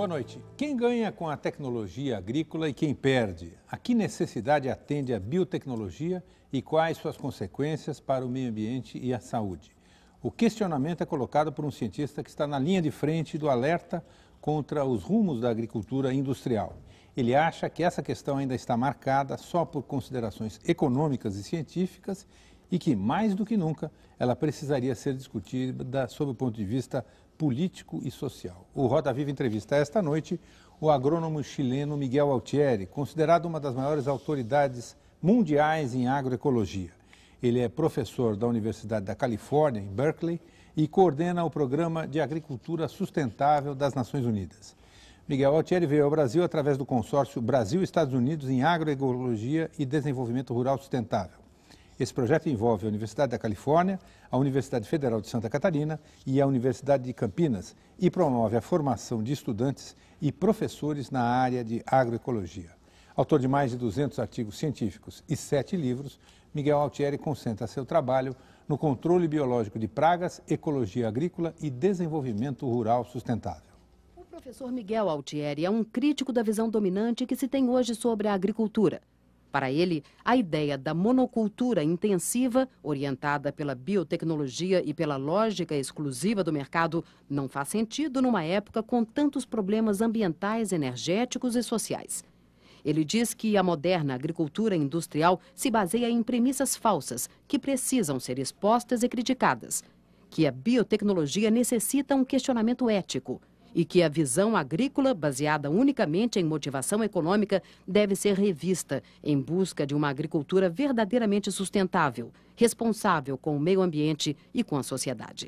Boa noite. Quem ganha com a tecnologia agrícola e quem perde? A que necessidade atende a biotecnologia e quais suas consequências para o meio ambiente e a saúde? O questionamento é colocado por um cientista que está na linha de frente do alerta contra os rumos da agricultura industrial. Ele acha que essa questão ainda está marcada só por considerações econômicas e científicas e que, mais do que nunca, ela precisaria ser discutida sob o ponto de vista político e social. O Roda Viva entrevista esta noite o agrônomo chileno Miguel Altieri, considerado uma das maiores autoridades mundiais em agroecologia. Ele é professor da Universidade da Califórnia, em Berkeley, e coordena o Programa de Agricultura Sustentável das Nações Unidas. Miguel Altieri veio ao Brasil através do consórcio Brasil-Estados Unidos em Agroecologia e Desenvolvimento Rural Sustentável. Esse projeto envolve a Universidade da Califórnia, a Universidade Federal de Santa Catarina e a Universidade de Campinas e promove a formação de estudantes e professores na área de agroecologia. Autor de mais de 200 artigos científicos e 7 livros, Miguel Altieri concentra seu trabalho no controle biológico de pragas, ecologia agrícola e desenvolvimento rural sustentável. O professor Miguel Altieri é um crítico da visão dominante que se tem hoje sobre a agricultura. Para ele, a ideia da monocultura intensiva, orientada pela biotecnologia e pela lógica exclusiva do mercado, não faz sentido numa época com tantos problemas ambientais, energéticos e sociais. Ele diz que a moderna agricultura industrial se baseia em premissas falsas que precisam ser expostas e criticadas, que a biotecnologia necessita um questionamento ético e que a visão agrícola, baseada unicamente em motivação econômica, deve ser revista em busca de uma agricultura verdadeiramente sustentável, responsável com o meio ambiente e com a sociedade.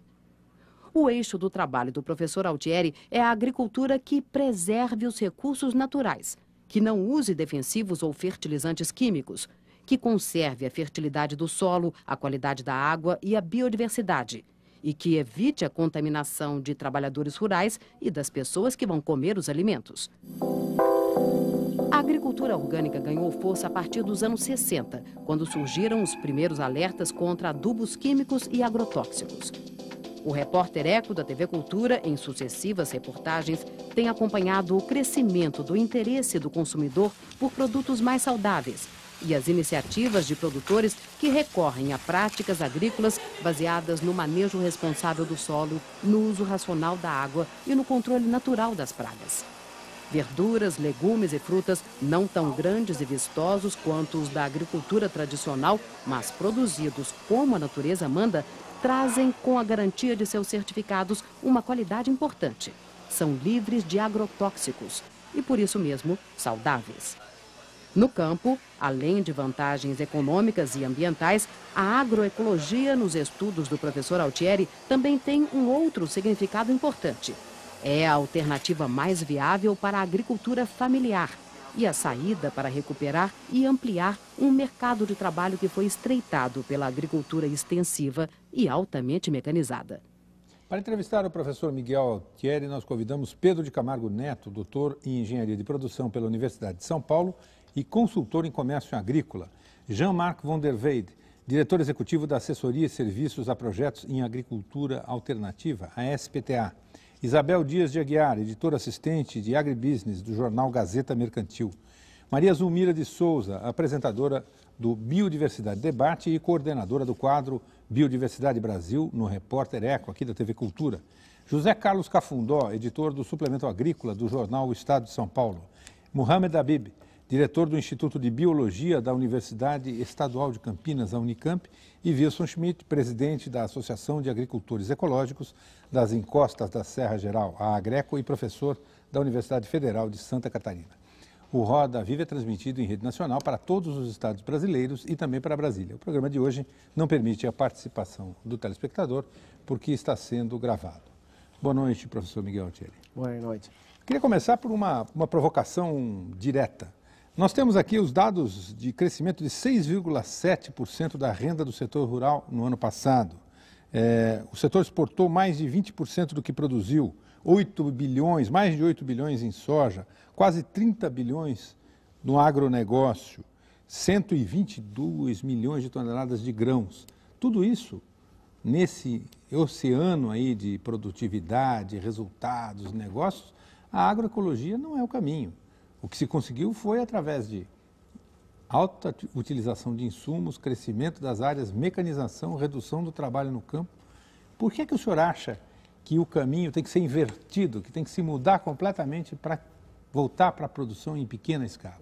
O eixo do trabalho do professor Altieri é a agricultura que preserve os recursos naturais, que não use defensivos ou fertilizantes químicos, que conserve a fertilidade do solo, a qualidade da água e a biodiversidade, e que evite a contaminação de trabalhadores rurais e das pessoas que vão comer os alimentos. A agricultura orgânica ganhou força a partir dos anos 60, quando surgiram os primeiros alertas contra adubos químicos e agrotóxicos. O repórter Eco da TV Cultura, em sucessivas reportagens, tem acompanhado o crescimento do interesse do consumidor por produtos mais saudáveis e as iniciativas de produtores que recorrem a práticas agrícolas baseadas no manejo responsável do solo, no uso racional da água e no controle natural das pragas. Verduras, legumes e frutas não tão grandes e vistosos quanto os da agricultura tradicional, mas produzidos como a natureza manda, trazem com a garantia de seus certificados uma qualidade importante. São livres de agrotóxicos e, por isso mesmo, saudáveis. No campo, além de vantagens econômicas e ambientais, a agroecologia, nos estudos do professor Altieri, também tem um outro significado importante. É a alternativa mais viável para a agricultura familiar e a saída para recuperar e ampliar um mercado de trabalho que foi estreitado pela agricultura extensiva e altamente mecanizada. Para entrevistar o professor Miguel Altieri, nós convidamos Pedro de Camargo Neto, doutor em Engenharia de Produção pela Universidade de São Paulo e consultor em comércio agrícola, Jean-Marc von der Weyde, diretor executivo da Assessoria e Serviços a Projetos em Agricultura Alternativa, a SPTA, Isabel Dias de Aguiar, editora assistente de Agribusiness do jornal Gazeta Mercantil, Maria Zulmira de Souza, apresentadora do Biodiversidade Debate e coordenadora do quadro Biodiversidade Brasil no Repórter Eco, aqui da TV Cultura, José Carlos Cafundó, editor do Suplemento Agrícola do jornal O Estado de São Paulo, Mohamed Habib, diretor do Instituto de Biologia da Universidade Estadual de Campinas, a Unicamp, e Wilson Schmidt, presidente da Associação de Agricultores Ecológicos das Encostas da Serra Geral, a Agreco, e professor da Universidade Federal de Santa Catarina. O Roda Viva é transmitido em rede nacional para todos os estados brasileiros e também para Brasília. O programa de hoje não permite a participação do telespectador porque está sendo gravado. Boa noite, professor Miguel Altieri. Boa noite. Queria começar por uma provocação direta. Nós temos aqui os dados de crescimento de 6,7% da renda do setor rural no ano passado. O setor exportou mais de 20% do que produziu, 8 bilhões, mais de 8 bilhões em soja, quase 30 bilhões no agronegócio, 122 milhões de toneladas de grãos. Tudo isso nesse oceano aí de produtividade, resultados, negócios, A agroecologia não é o caminho. O que se conseguiu foi através de alta utilização de insumos, crescimento das áreas, mecanização, redução do trabalho no campo. Por que o senhor acha que o caminho tem que ser invertido, que tem que se mudar completamente para voltar para a produção em pequena escala?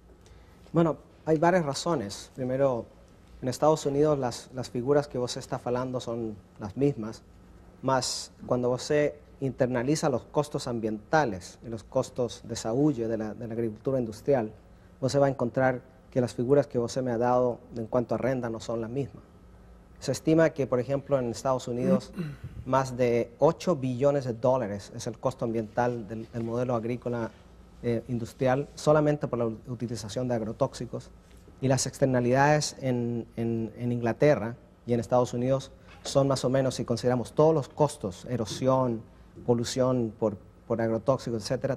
Bueno, hay varias razones. Primero, en Estados Unidos las figuras que você está falando son las mismas, mas cuando você internaliza los costos ambientales y los costos de saúde de la agricultura industrial, você va a encontrar que las figuras que você me ha dado en cuanto a renta no son las mismas. Se estima que, por ejemplo, en Estados Unidos más de 8 billones de dólares es el costo ambiental del modelo agrícola industrial solamente por la utilización de agrotóxicos, y las externalidades en Inglaterra y en Estados Unidos son más o menos, si consideramos todos los costos, erosión, polución por agrotóxicos, etcétera,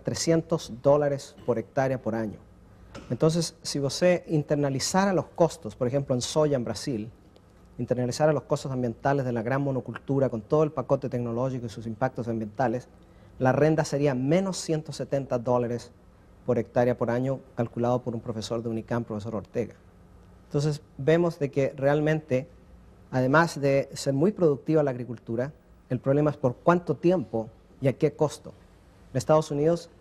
$300 por hectárea por año. Entonces, si você internalizara los costos, por ejemplo, en soya en Brasil, internalizara los costos ambientales de la gran monocultura con todo el pacote tecnológico y sus impactos ambientales, la renta sería menos $170 por hectárea por año, calculado por un profesor de Unicamp, profesor Ortega. Entonces, vemos de que realmente, además de ser muy productiva la agricultura, el problema es por cuánto tiempo y a qué costo. En Estados Unidos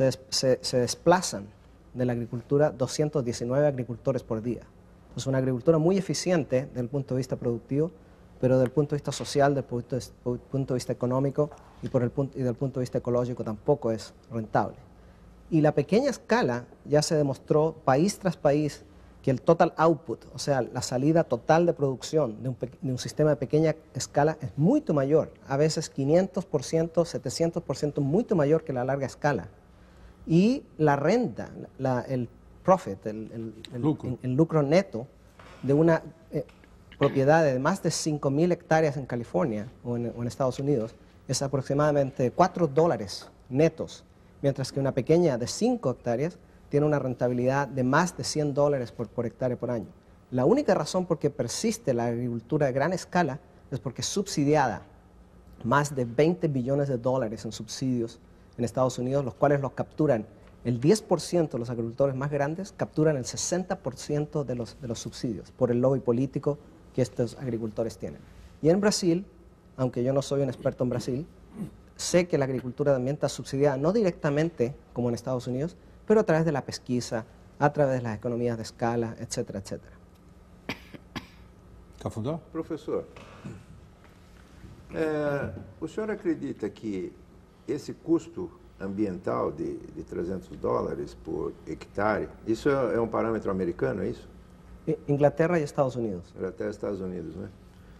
se desplazan de la agricultura 219 agricultores por día. Es una agricultura muy eficiente desde el punto de vista productivo, pero desde el punto de vista social, desde el punto de vista económico y desde el punto de vista ecológico tampoco es rentable. Y la pequeña escala ya se demostró país tras país que el total output, o sea, la salida total de producción de un sistema de pequeña escala es mucho mayor, a veces 500%, 700% mucho mayor que la larga escala. Y la renta, el profit, el lucro neto de una propiedad de más de 5.000 hectáreas en California o en Estados Unidos es aproximadamente $4 netos, mientras que una pequeña de 5 hectáreas tiene una rentabilidad de más de $100 por hectárea por año. La única razón por qué persiste la agricultura de gran escala es porque es subsidiada. Más de 20 billones de dólares en subsidios en Estados Unidos, los cuales los capturan el 10% de los agricultores más grandes, capturan el 60% de los subsidios por el lobby político que estos agricultores tienen. Y en Brasil, aunque yo no soy un experto en Brasil, sé que la agricultura también está subsidiada, no directamente como en Estados Unidos, pero a través de la pesquisa, a través de las economías de escala, etcétera, etcétera. Cafundó? Professor, o senhor acredita que esse custo ambiental de $300 por hectare, isso é um parâmetro americano, é isso? Inglaterra e Estados Unidos. Inglaterra e Estados Unidos, né?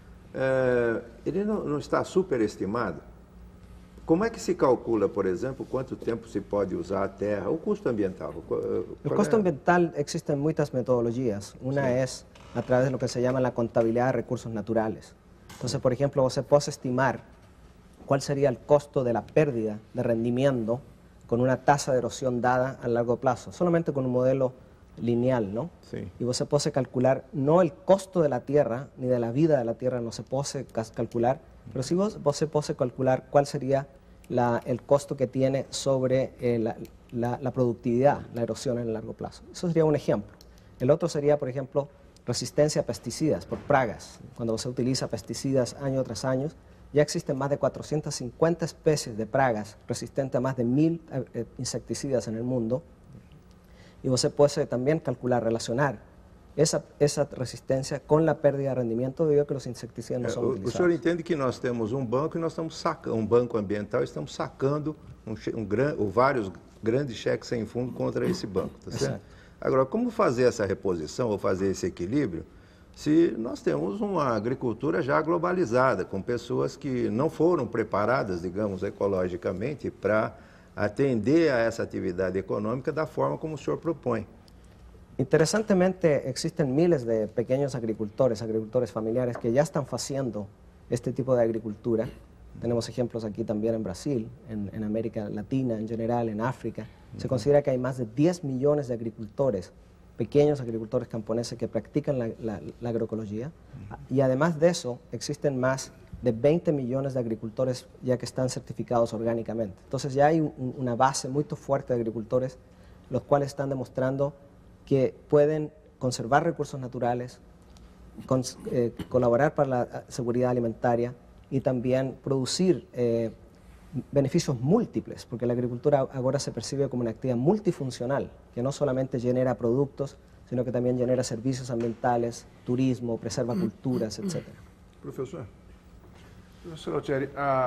Ele não está superestimado? Como é que se calcula, por exemplo, quanto tempo se pode usar a terra, o custo ambiental? El costo ambiental existen muchas metodologías. Una es a través de lo que se llama la contabilidad de recursos naturales. Entonces, por ejemplo, você puede estimar cuál sería el costo de la pérdida de rendimiento con una tasa de erosión dada a largo plazo, solamente con un modelo lineal, ¿no? Sí. Y você puede calcular no el costo de la tierra, ni de la vida de la tierra, no se puede calcular, pero sí você puede calcular cuál sería el costo que tiene sobre la productividad, la erosión en el largo plazo. Eso sería un ejemplo. El otro sería, por ejemplo, resistencia a pesticidas por plagas. Cuando se utiliza pesticidas año tras año, ya existen más de 450 especies de plagas resistentes a más de 1.000 insecticidas en el mundo. Y você puede también calcular, relacionar essa resistência com a perda de rendimento devido a que os insecticidas não são utilizados. O senhor entende que nós temos um banco e nós estamos sacando, um banco ambiental, e estamos sacando vários grandes cheques sem fundo contra esse banco, tá certo? Agora, como fazer essa reposição ou fazer esse equilíbrio se nós temos uma agricultura já globalizada, com pessoas que não foram preparadas, digamos, ecologicamente para atender a essa atividade econômica da forma como o senhor propõe? Interesantemente, existen miles de pequeños agricultores familiares que ya están haciendo este tipo de agricultura. Tenemos ejemplos aquí también en Brasil, en América Latina en general, en África. Se considera que hay más de 10 millones de agricultores, pequeños agricultores camponeses que practican la agroecología. Y además de eso, existen más de 20 millones de agricultores ya que están certificados orgánicamente. Entonces ya hay una base muy fuerte de agricultores, los cuales están demostrando que pueden conservar recursos naturales, colaborar para la seguridad alimentaria y también producir beneficios múltiples, porque la agricultura ahora se percibe como una actividad multifuncional, que no solamente genera productos, sino que también genera servicios ambientales, turismo, preserva culturas, etc. Professor Altieri,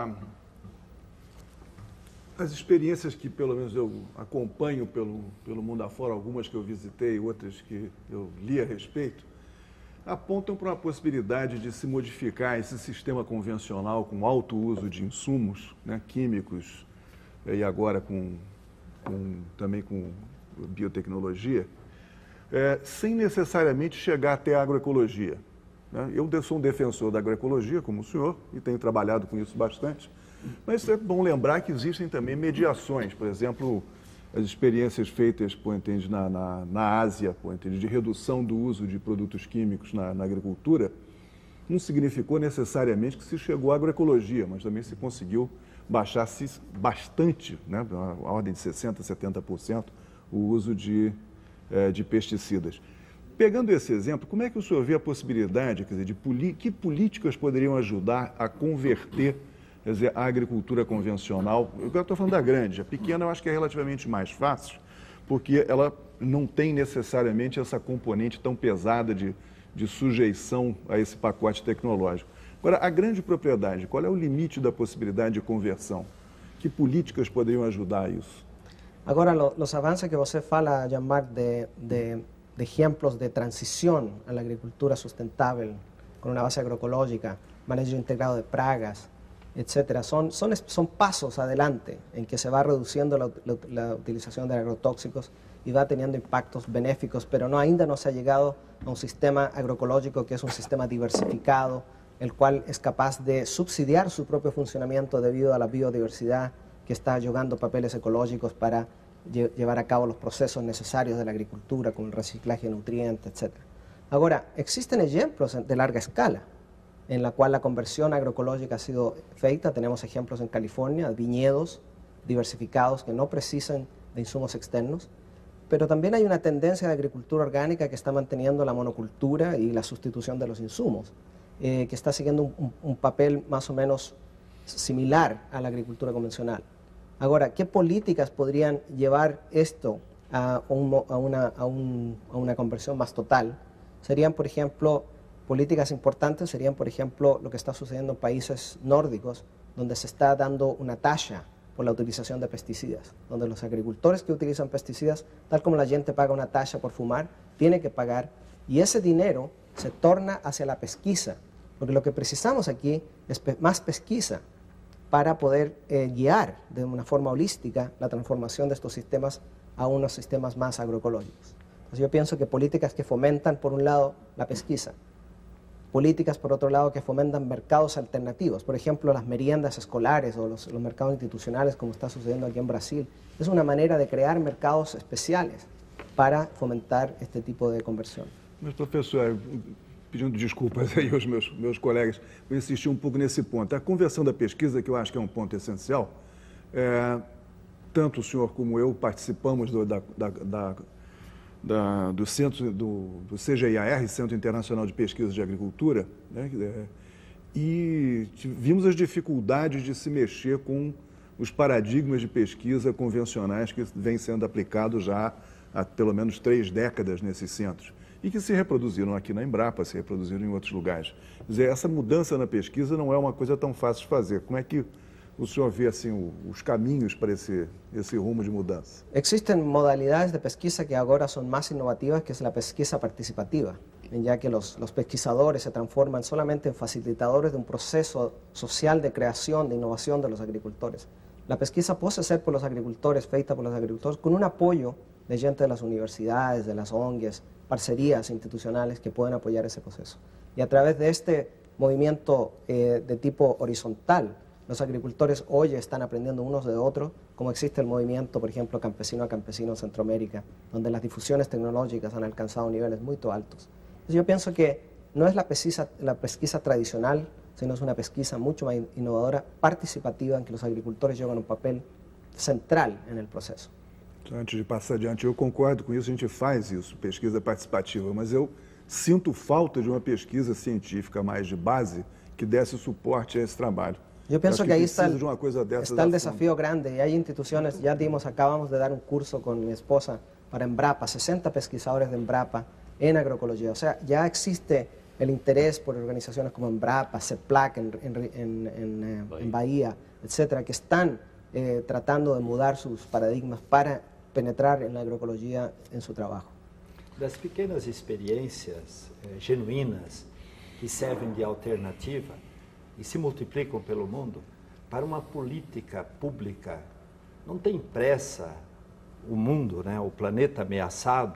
as experiências que pelo menos eu acompanho pelo mundo afora, algumas que eu visitei, outras que eu li a respeito, apontam para a possibilidade de se modificar esse sistema convencional com alto uso de insumos, né, químicos, e agora também com biotecnologia, sem necessariamente chegar até a agroecologia. Né? Eu sou um defensor da agroecologia, como o senhor, e tenho trabalhado com isso bastante, mas é bom lembrar que existem também mediações, por exemplo, as experiências feitas, na Ásia, de redução do uso de produtos químicos na agricultura, não significou necessariamente que se chegou à agroecologia, mas também se conseguiu baixar-se bastante, né, a ordem de 60%, 70%, o uso de pesticidas. Pegando esse exemplo, como é que o senhor vê a possibilidade, quer dizer, que políticas poderiam ajudar a converter, quer dizer, a agricultura convencional? Eu estou falando da grande, a pequena eu acho que é relativamente mais fácil, porque ela não tem necessariamente essa componente tão pesada de sujeição a esse pacote tecnológico. Agora, a grande propriedade, qual é o limite da possibilidade de conversão? Que políticas poderiam ajudar a isso? Agora, os avanços que você fala, Jean-Marc, de ejemplos de transición a la agricultura sustentable con una base agroecológica, manejo integrado de pragas, etcétera, son pasos adelante en que se va reduciendo la utilización de agrotóxicos y va teniendo impactos benéficos, pero ainda no se ha llegado a un sistema agroecológico que es un sistema diversificado, el cual es capaz de subsidiar su propio funcionamiento debido a la biodiversidad que está jugando papeles ecológicos para llevar a cabo los procesos necesarios de la agricultura, como el reciclaje de nutrientes, etc. Ahora, existen ejemplos de larga escala en la cual la conversión agroecológica ha sido feita. Tenemos ejemplos en California, viñedos diversificados que no precisan de insumos externos, pero también hay una tendencia de agricultura orgánica que está manteniendo la monocultura y la sustitución de los insumos, que está siguiendo un papel más o menos similar a la agricultura convencional. Ahora, ¿qué políticas podrían llevar esto a una conversión más total? Serían, por ejemplo, políticas importantes, serían, por ejemplo, lo que está sucediendo en países nórdicos, donde se está dando una tasa por la utilización de pesticidas, donde los agricultores que utilizan pesticidas, tal como la gente paga una tasa por fumar, tiene que pagar, y ese dinero se torna hacia la pesquisa, porque lo que precisamos aquí es más pesquisa, para poder guiar de una forma holística la transformación de estos sistemas a unos sistemas más agroecológicos. Entonces yo pienso que políticas que fomentan, por un lado, la pesquisa, políticas, por otro lado, que fomentan mercados alternativos, por ejemplo, las meriendas escolares o los mercados institucionales, como está sucediendo aquí en Brasil, es una manera de crear mercados especiales para fomentar este tipo de conversión. Mas, professor, pedindo desculpas aí aos meus colegas, eu insisti um pouco nesse ponto. A conversão da pesquisa, que eu acho que é um ponto essencial, tanto o senhor como eu participamos do centro do CGIAR, Centro Internacional de Pesquisa de Agricultura, né, e vimos as dificuldades de se mexer com os paradigmas de pesquisa convencionais que vêm sendo aplicados já há pelo menos 3 décadas nesses centros, e que se reproduziram aqui na Embrapa, se reproduziram em outros lugares. Quer dizer, essa mudança na pesquisa não é uma coisa tão fácil de fazer. Como é que o senhor vê assim, os caminhos para esse rumo de mudança? Existen modalidades de pesquisa que ahora son más inovativas, que es la pesquisa participativa, ya que los pesquisadores se transforman solamente en facilitadores de un proceso social de creación, de innovación de los agricultores. La pesquisa puede ser por los agricultores, feita por los agricultores, con un apoyo de gente de las universidades, de las ONGs, parcerías institucionales que pueden apoyar ese proceso. Y a través de este movimiento de tipo horizontal, los agricultores hoy están aprendiendo unos de otros, como existe el movimiento, por ejemplo, campesino a campesino en Centroamérica, donde las difusiones tecnológicas han alcanzado niveles muy altos. Entonces yo pienso que no es la pesquisa tradicional sino es una pesquisa mucho más innovadora, participativa, en que los agricultores llevan un papel central en el proceso. Antes de passar adiante, eu concordo com isso, a gente faz isso, pesquisa participativa, mas eu sinto falta de uma pesquisa científica mais de base que desse suporte a esse trabalho. Yo pienso que ahí está de uma coisa dessas el desafío grande, y hay instituciones, acabamos de dar un curso con mi esposa para Embrapa, 60 pesquisadores de Embrapa en agroecología. O sea, ya existe el interés por organizaciones como Embrapa, CEPLAC en Bahía, etcétera, que están tratando de mudar sus paradigmas para penetrar en la agroecología en su trabajo. Das pequenas experiências genuínas que servem de alternativa e se multiplicam pelo mundo para uma política pública. Não tem pressa o mundo, né, o planeta ameaçado,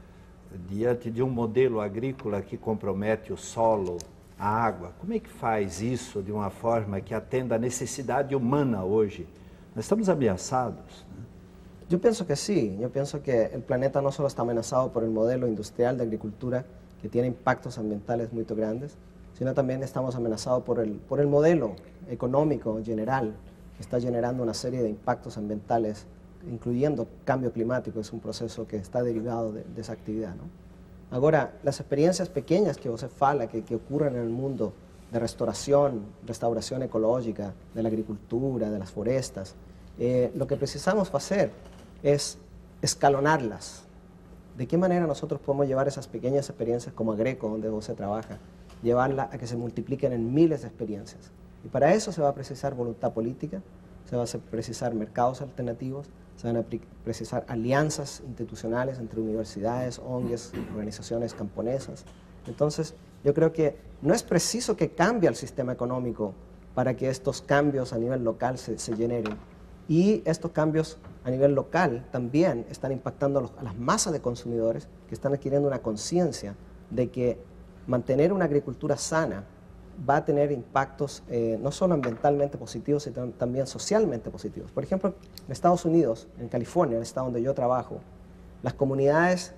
diante de um modelo agrícola que compromete o solo, a água. Como é que faz isso de uma forma que atenda à necessidade humana hoje? Nós estamos ameaçados, né? Yo pienso que sí, yo pienso que el planeta no solo está amenazado por el modelo industrial de agricultura que tiene impactos ambientales muy grandes, sino también estamos amenazados por el modelo económico general que está generando una serie de impactos ambientales, incluyendo cambio climático, es un proceso que está derivado de esa actividad, ¿no? Ahora, las experiencias pequeñas que usted fala, que ocurren en el mundo de restauración ecológica, de la agricultura, de las forestas, lo que precisamos hacer es escalonarlas. ¿De qué manera nosotros podemos llevar esas pequeñas experiencias como Agreco, donde usted trabaja, llevarla a que se multipliquen en miles de experiencias? Y para eso se va a precisar voluntad política, se va a precisar mercados alternativos, se van a precisar alianzas institucionales entre universidades, ONGs, organizaciones camponesas. Entonces, yo creo que no es preciso que cambie el sistema económico para que estos cambios a nivel local se generen. Y estos cambios a nivel local también están impactando a las masas de consumidores que están adquiriendo una conciencia de que mantener una agricultura sana va a tener impactos no solo ambientalmente positivos, sino también socialmente positivos. Por ejemplo, en Estados Unidos, en California, el estado donde yo trabajo, las comunidades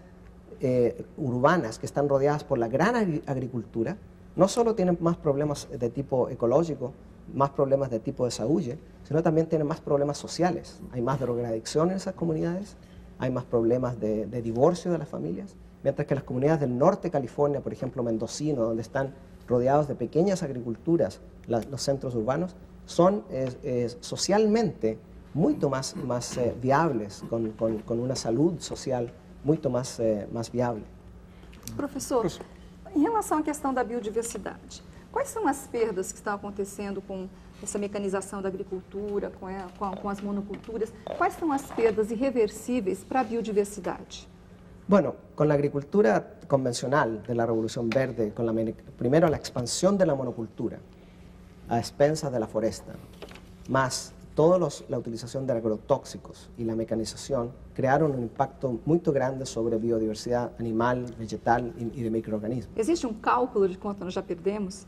urbanas que están rodeadas por la gran agricultura no solo tienen más problemas de tipo ecológico, más problemas de tipo de salud, sino también tienen más problemas sociales. Hay más drogadicción en esas comunidades, hay más problemas de divorcio de las familias, mientras que las comunidades del norte de California, por ejemplo, mendocino, donde están rodeados de pequeñas agriculturas, los centros urbanos, son socialmente mucho más viables, con una salud social muito mais viável. Professor, em relação à questão da biodiversidade, quais são as perdas que estão acontecendo com essa mecanização da agricultura, com as monoculturas? Quais são as perdas irreversíveis para a biodiversidade? Bueno, con la agricultura convencional de la Revolución Verde, primero la expansión de la monocultura a expensas de la foresta, más la utilización de agrotóxicos y la mecanización crearon un impacto muy grande sobre biodiversidad animal, vegetal y de microorganismos. ¿Existe un cálculo de cuánto nos ya perdemos?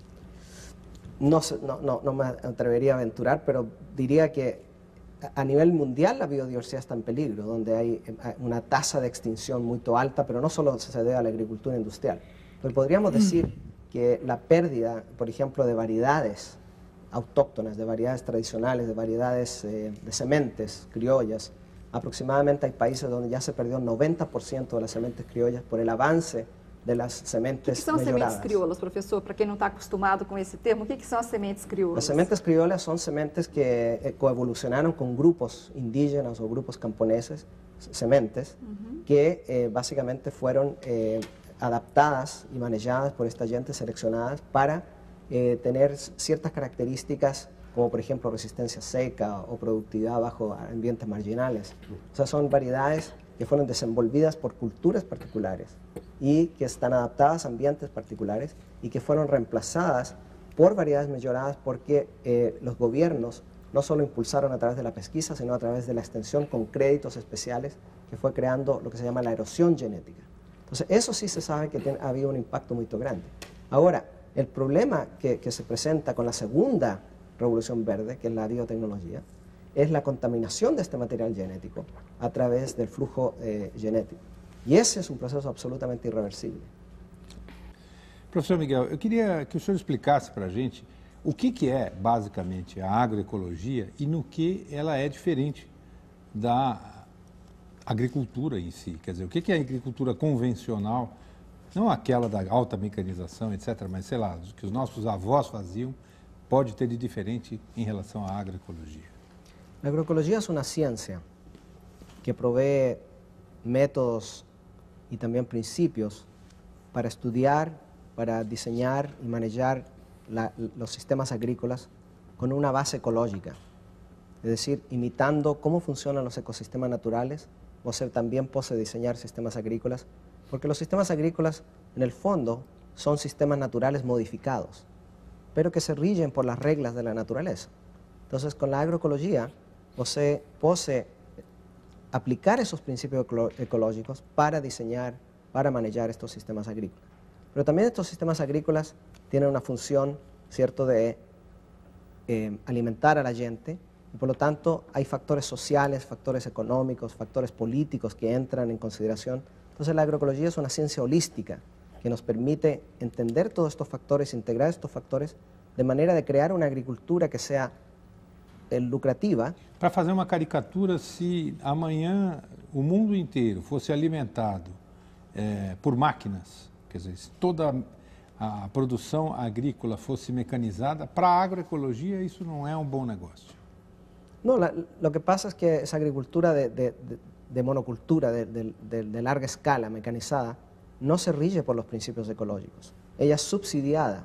No me atrevería a aventurar, pero diría que a nivel mundial la biodiversidad está en peligro, donde hay una tasa de extinción muy alta, pero no solo se debe a la agricultura industrial. Pero podríamos decir que la pérdida, por ejemplo, de variedades autóctonas, de variedades tradicionales, de variedades de sementes criollas. Aproximadamente hay países donde ya se perdió 90% de las sementes criollas por el avance de las sementes melhoradas. ¿Qué son sementes criollas, profesor? Para quien no está acostumbrado con ese termo, ¿qué son sementes criollas? Las sementes criollas son sementes que coevolucionaron con grupos indígenas o grupos camponeses, sementes, que básicamente fueron adaptadas y manejadas por esta gente, seleccionadas para tener ciertas características como por ejemplo resistencia seca o productividad bajo ambientes marginales. O sea, son variedades que fueron desenvolvidas por culturas particulares y que están adaptadas a ambientes particulares y que fueron reemplazadas por variedades mejoradas porque los gobiernos no solo impulsaron a través de la pesquisa, sino a través de la extensión con créditos especiales que fue creando lo que se llama la erosión genética. Entonces, eso sí se sabe que ha habido un impacto muy grande. Ahora, el problema que se presenta con la segunda revolución verde, que es la biotecnología, es la contaminación de este material genético a través del flujo genético. Y ese es un proceso absolutamente irreversible. Professor Miguel, eu queria que o senhor explicasse para a gente O que é, basicamente, a agroecologia e no que ela é diferente da agricultura em si? Quer dizer, o que é a agricultura convencional, não aquela da alta mecanização, etc., mas, sei lá, o que os nossos avós faziam, pode ter de diferente em relação à agroecologia? La agroecología es una ciencia que provee métodos y también principios para estudiar, para diseñar y manejar los sistemas agrícolas con una base ecológica. Es decir, imitando cómo funcionan los ecosistemas naturales, usted también puede diseñar sistemas agrícolas, porque los sistemas agrícolas, en el fondo, son sistemas naturales modificados, pero que se rigen por las reglas de la naturaleza. Entonces, con la agroecología, usted puede aplicar esos principios ecológicos para diseñar, para manejar estos sistemas agrícolas. Pero también estos sistemas agrícolas tienen una función, ¿cierto?, de alimentar a la gente, y por lo tanto hay factores sociales, factores económicos, factores políticos que entran en consideración. Entonces la agroecología es una ciencia holística que nos permite entender todos estos factores, integrar estos factores, de manera de crear una agricultura que sea lucrativa. Para fazer uma caricatura, se amanhã o mundo inteiro fosse alimentado por máquinas, quer dizer, se toda a produção agrícola fosse mecanizada, para a agroecologia isso não é um bom negócio. No, lo que pasa es que esa agricultura de monocultura, de larga escala, mecanizada, no se rige por los principios ecológicos. Ella es subsidiada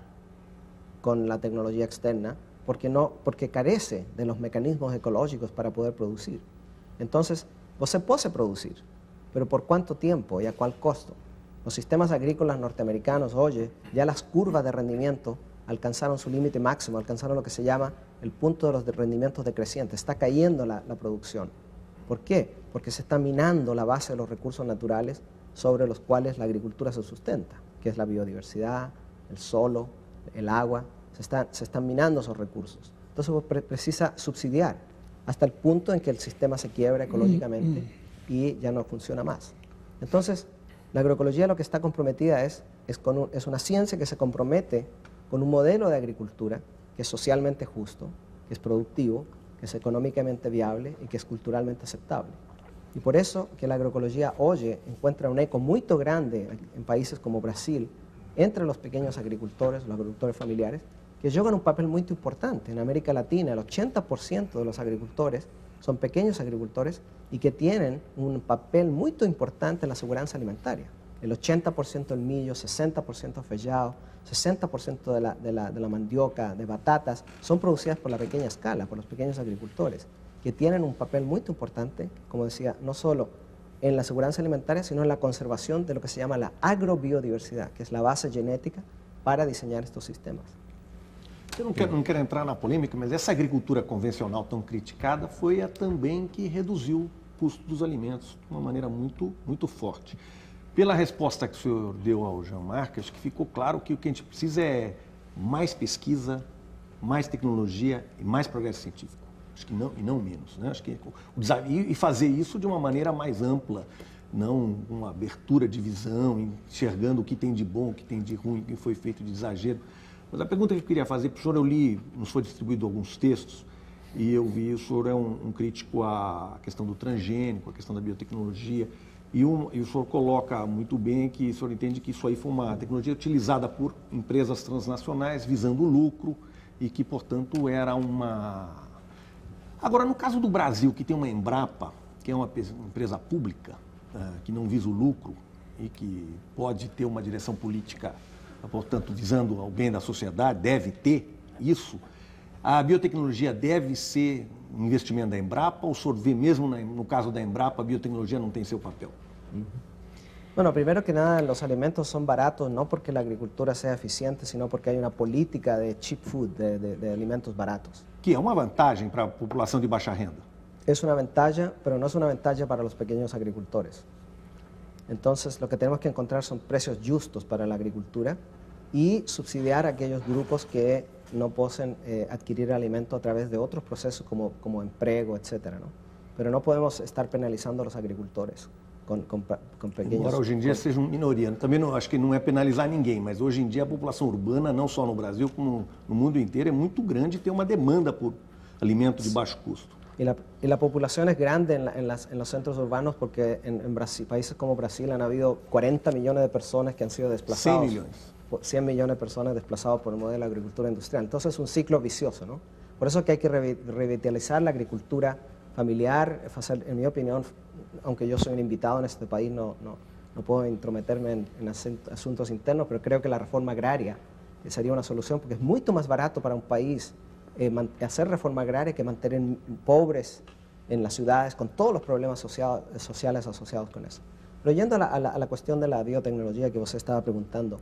con la tecnología externa porque carece de los mecanismos ecológicos para poder producir. Entonces, se puede producir, pero ¿por cuánto tiempo y a cuál costo? Los sistemas agrícolas norteamericanos, oye, ya las curvas de rendimiento alcanzaron su límite máximo, alcanzaron lo que se llama el punto de los rendimientos decrecientes. Está cayendo la producción. ¿Por qué? Porque se está minando la base de los recursos naturales sobre los cuales la agricultura se sustenta, que es la biodiversidad, el suelo, el agua. Se están minando esos recursos. Entonces precisa subsidiar hasta el punto en que el sistema se quiebra ecológicamente y ya no funciona más. Entonces, la agroecología lo que está comprometida es una ciencia que se compromete con un modelo de agricultura que es socialmente justo, que es productivo, que es económicamente viable y que es culturalmente aceptable. Y por eso que la agroecología hoy encuentra un eco muy grande en países como Brasil, entre los pequeños agricultores, los agricultores familiares, que juegan un papel muy importante. En América Latina, el 80% de los agricultores son pequeños agricultores y que tienen un papel muy importante en la seguridad alimentaria. El 80% del millo, 60% feijão, 60% de la mandioca, de batatas, son producidas por la pequeña escala, por los pequeños agricultores, que tienen un papel muy importante, como decía, no solo en la seguridad alimentaria, sino en la conservación de lo que se llama la agrobiodiversidad, que es la base genética para diseñar estos sistemas. Eu não quero entrar na polêmica, mas essa agricultura convencional tão criticada foi a também que reduziu o custo dos alimentos de uma maneira muito forte. Pela resposta que o senhor deu ao Jean Marc, acho que ficou claro que o que a gente precisa é mais pesquisa, mais tecnologia e mais progresso científico. Acho que não, e não menos, né? Acho que e fazer isso de uma maneira mais ampla, não uma abertura de visão, enxergando o que tem de bom, o que tem de ruim, o que foi feito de exagero. Mas a pergunta que eu queria fazer para o senhor, eu li, nos foi distribuído alguns textos, e eu vi, o senhor é um crítico à questão do transgênico, à questão da biotecnologia, e o senhor coloca muito bem que o senhor entende que isso aí foi uma tecnologia utilizada por empresas transnacionais visando lucro e que, portanto, era uma... Agora, no caso do Brasil, que tem uma Embrapa, que é uma empresa pública, que não visa o lucro e que pode ter uma direção política, portanto, visando ao bem da sociedade, deve ter isso, a biotecnologia deve ser um investimento da Embrapa, ou o senhor vê mesmo no caso da Embrapa, a biotecnologia não tem seu papel? Bueno, primero que nada, los alimentos son baratos no porque la agricultura sea eficiente, sino porque hay una política de cheap food, de alimentos baratos. Que é uma vantagem para a população de baixa renda. Es una ventaja, pero no es una ventaja para los pequeños agricultores. Entonces, lo que tenemos que encontrar son precios justos para la agricultura y subsidiar a aquellos grupos que no pueden adquirir alimento a través de otros procesos como empleo, etcétera, ¿no? Pero no podemos estar penalizando a los agricultores. com pequenos... Embora hoje em dia seja uma minoria. Também não, acho que não é penalizar ninguém, mas hoje em dia a população urbana, não só no Brasil, como no mundo inteiro, é muito grande e tem uma demanda por alimento de baixo custo. Y la población es grande en los centros urbanos porque en Brasil, países como Brasil han habido 40 millones de personas que han sido desplazados. 100 millones. 100 millones de personas desplazadas por el modelo de agricultura industrial. Entonces es un ciclo vicioso, ¿no? Por eso es que hay que revitalizar la agricultura familiar, en mi opinión, aunque yo soy un invitado en este país, no puedo intrometerme en asuntos internos, pero creo que la reforma agraria sería una solución porque es mucho más barato para un país hacer reforma agraria que mantener pobres en las ciudades con todos los problemas sociales asociados con eso. Pero yendo a la cuestión de la biotecnología que usted estaba preguntando,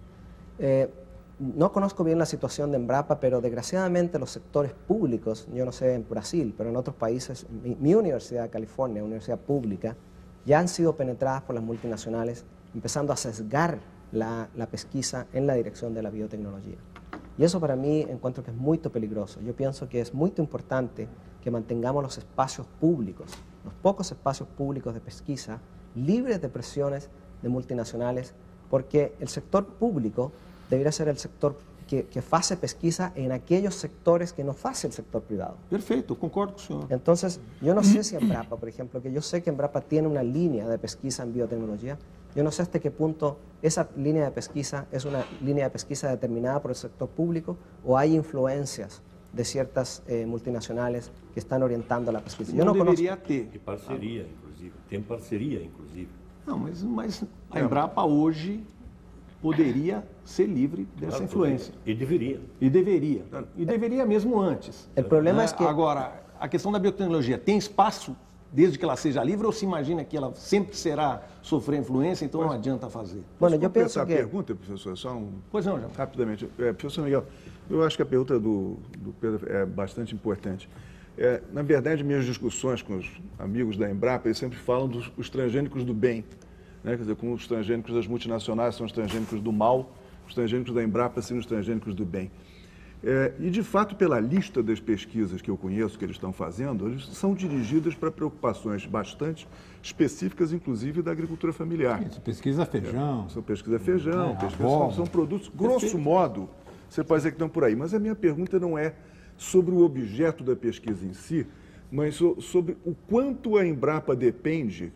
no conozco bien la situación de Embrapa, pero desgraciadamente los sectores públicos, yo no sé en Brasil, pero en otros países, mi Universidad de California, universidad pública, ya han sido penetradas por las multinacionales, empezando a sesgar la pesquisa en la dirección de la biotecnología. Y eso para mí encuentro que es muy peligroso. Yo pienso que es muy importante que mantengamos los espacios públicos, los pocos espacios públicos de pesquisa, libres de presiones de multinacionales, porque el sector público debería ser el sector que hace pesquisa en aquellos sectores que no hace el sector privado. Perfecto, concordo con el señor. Entonces, yo no sé si Embrapa, por ejemplo, que yo sé que Embrapa tiene una línea de pesquisa en biotecnología, yo no sé hasta qué punto esa línea de pesquisa es una línea de pesquisa determinada por el sector público o hay influencias de ciertas multinacionales que están orientando la pesquisa. Yo no deveria ter. De parceria, inclusive. Tem parceria, inclusive. Não, mas a Embrapa hoje poderia ser livre dessa influência. E deveria. E deveria. E deveria mesmo antes. O problema é que... Agora, a questão da biotecnologia tem espaço desde que ela seja livre ou se imagina que ela sempre será sofrer influência, então não adianta fazer? Bueno, eu penso que... pergunta, professor, só Pois não, João. Rapidamente. Professor Miguel, eu acho que a pergunta do Pedro é bastante importante. Na verdade, minhas discussões com os amigos da Embrapa, eles sempre falam dos transgênicos do bem. Né? Quer dizer, como os transgênicos das multinacionais são os transgênicos do mal, os transgênicos da Embrapa são os transgênicos do bem. E, de fato, pela lista das pesquisas que eu conheço que eles estão fazendo, eles são dirigidas para preocupações bastante específicas, inclusive da agricultura familiar. Isso, pesquisa feijão. São pesquisa feijão, são produtos, grosso modo, você pode dizer que estão por aí. Mas a minha pergunta não é sobre o objeto da pesquisa em si, mas sobre o quanto a Embrapa depende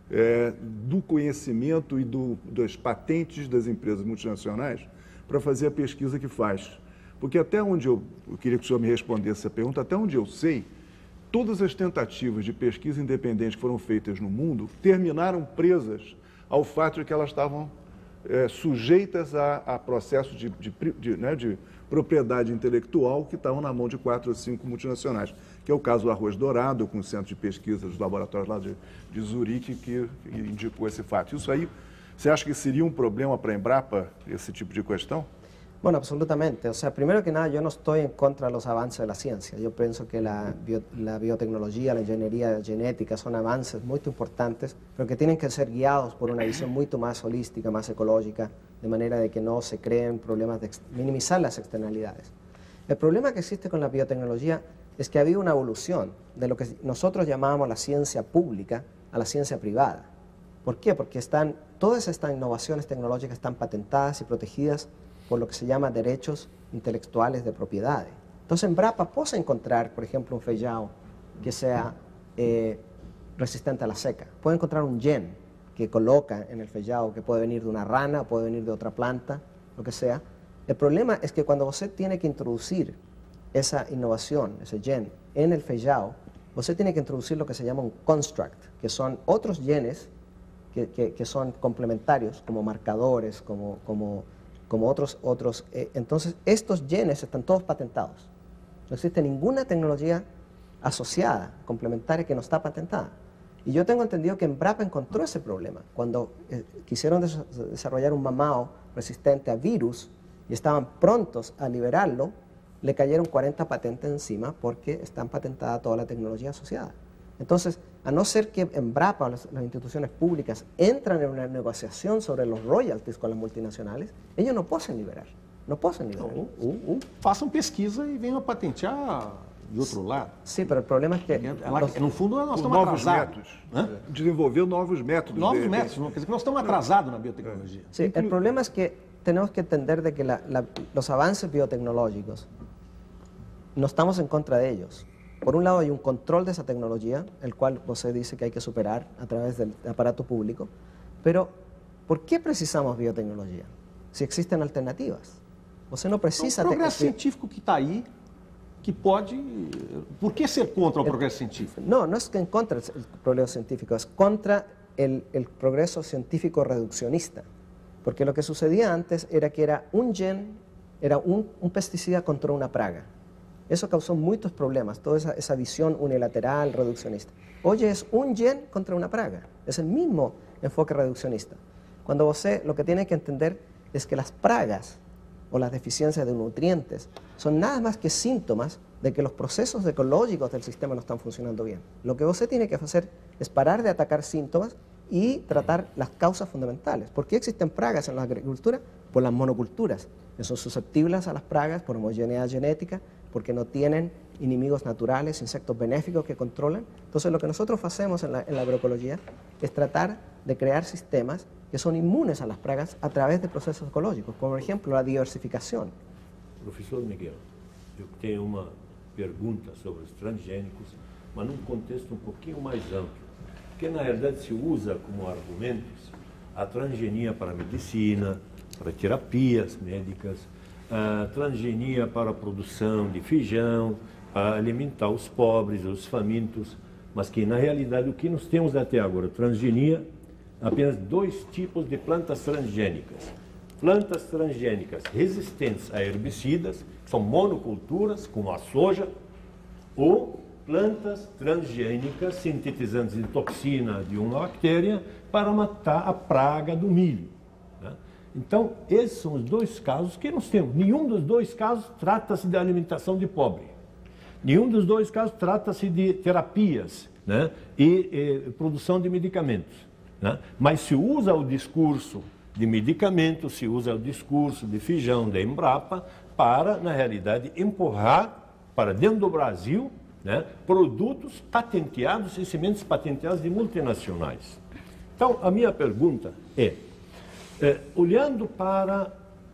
do conhecimento e das patentes das empresas multinacionais para fazer a pesquisa que faz. Porque até onde eu queria que o senhor me respondesse essa pergunta, até onde eu sei, todas as tentativas de pesquisa independente que foram feitas no mundo terminaram presas ao fato de que elas estavam sujeitas a processos de propriedade intelectual que estavam na mão de 4 ou 5 multinacionais, que é o caso do arroz dourado, com o centro de pesquisa dos laboratórios lá de Zurique, que indicou esse fato. Isso aí, você acha que seria um problema para a Embrapa, esse tipo de questão? Bueno, absolutamente. O sea, primero que nada, yo no estoy en contra de los avances de la ciencia. Yo pienso que la biotecnología, la ingeniería genética son avances muy importantes, pero que tienen que ser guiados por una visión mucho más holística, más ecológica, de manera de que no se creen problemas de minimizar las externalidades. El problema que existe con la biotecnología es que ha habido una evolución de lo que nosotros llamábamos la ciencia pública a la ciencia privada. ¿Por qué? Porque todas estas innovaciones tecnológicas están patentadas y protegidas por lo que se llama derechos intelectuales de propiedad. Entonces, Embrapa puede encontrar, por ejemplo, un feijão que sea resistente a la seca. Puede encontrar un gen que coloca en el feijão, que puede venir de una rana, puede venir de otra planta, lo que sea. El problema es que cuando usted tiene que introducir esa innovación, ese gen, en el feijão, usted tiene que introducir lo que se llama un construct, que son otros genes que son complementarios, como marcadores, como otros. Entonces, estos genes están todos patentados. No existe ninguna tecnología asociada, complementaria, que no está patentada. Y yo tengo entendido que Embrapa encontró ese problema. Cuando quisieron desarrollar un mamao resistente a virus y estaban prontos a liberarlo, le cayeron 40 patentes encima porque están patentada toda la tecnología asociada. Entonces, a no ser que Embrapa, las instituciones públicas, entran en una negociación sobre los royalties con las multinacionales, ellos no pueden liberar. No pueden liberar. Façam pesquisa e venham a patentear de outro lado. Sí, pero el problema es que... No fundo, nós Por estamos novos atrasados. métodos. Desenvolver novos métodos. Novos de métodos, quer dizer que nós estamos atrasados na biotecnologia. Sí, el problema es que tenemos que entender de que los avances biotecnológicos, no estamos en contra de ellos. Por un lado hay un control de esa tecnología, el cual José dice que hay que superar a través del aparato público, pero ¿por qué precisamos biotecnología? Si existen alternativas. Você não precisa... O progresso científico que está aí, que pode... Por que ser contra o progresso científico? No, no es que en contra del progreso científico, es contra el progreso científico reduccionista. Porque lo que sucedía antes era que era un gen, era un pesticida contra una praga. Eso causó muchos problemas, toda esa visión unilateral, reduccionista. Hoy es un gen contra una praga, es el mismo enfoque reduccionista. Cuando você, lo que tiene que entender es que las pragas o las deficiencias de nutrientes son nada más que síntomas de que los procesos ecológicos del sistema no están funcionando bien. Lo que usted tiene que hacer es parar de atacar síntomas y tratar las causas fundamentales. ¿Por qué existen pragas en la agricultura? Por las monoculturas, que son susceptibles a las pragas por homogeneidad genética, porque no tienen enemigos naturales, insectos benéficos que controlan. Entonces lo que nosotros hacemos en la agroecología es tratar de crear sistemas que son inmunes a las pragas a través de procesos ecológicos, como por ejemplo la diversificación. Professor Miguel, eu tenho uma pergunta sobre os transgênicos, mas num contexto um pouquinho mais amplo, porque na realidade se usa como argumentos a transgenia para a medicina, para terapias médicas, a transgenia para a produção de feijão, para alimentar os pobres, os famintos, mas que na realidade o que nós temos até agora, transgenia, apenas 2 tipos de plantas transgênicas. Plantas transgênicas resistentes a herbicidas, são monoculturas, como a soja, ou plantas transgênicas sintetizantes de toxina de uma bactéria para matar a praga do milho. Né? Então, esses são os 2 casos que nós temos. Nenhum dos 2 casos trata-se de alimentação de pobre. Nenhum dos 2 casos trata-se de terapias, né? e produção de medicamentos. Né? Mas se usa o discurso de medicamentos, se usa o discurso de feijão da Embrapa para, na realidade, empurrar para dentro do Brasil, né, produtos patenteados e sementes patenteadas de multinacionais. Então, a minha pergunta é, olhando para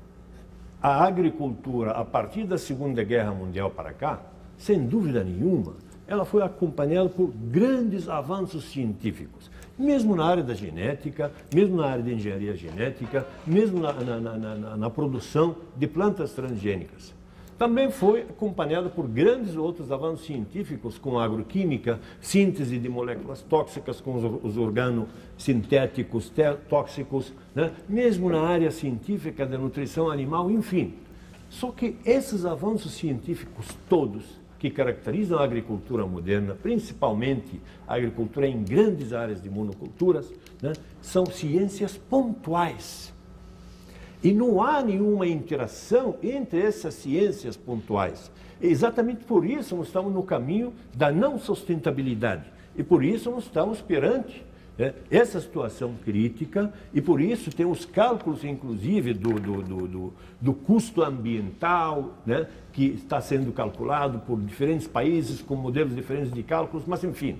a agricultura a partir da Segunda Guerra Mundial para cá, sem dúvida nenhuma, ela foi acompanhada por grandes avanços científicos. Mesmo na área da genética, mesmo na área de engenharia genética, mesmo na produção de plantas transgênicas. Também foi acompanhada por grandes outros avanços científicos, como a agroquímica, síntese de moléculas tóxicas com os organosintéticos tóxicos, né? Mesmo na área científica da nutrição animal, enfim. Só que esses avanços científicos todos que caracterizam a agricultura moderna, principalmente a agricultura em grandes áreas de monoculturas, né, são ciências pontuais. E não há nenhuma interação entre essas ciências pontuais. E exatamente por isso nós estamos no caminho da não sustentabilidade. E por isso nós estamos perante essa situação crítica, e por isso tem os cálculos, inclusive, do custo ambiental, né, que está sendo calculado por diferentes países com modelos diferentes de cálculos, mas enfim.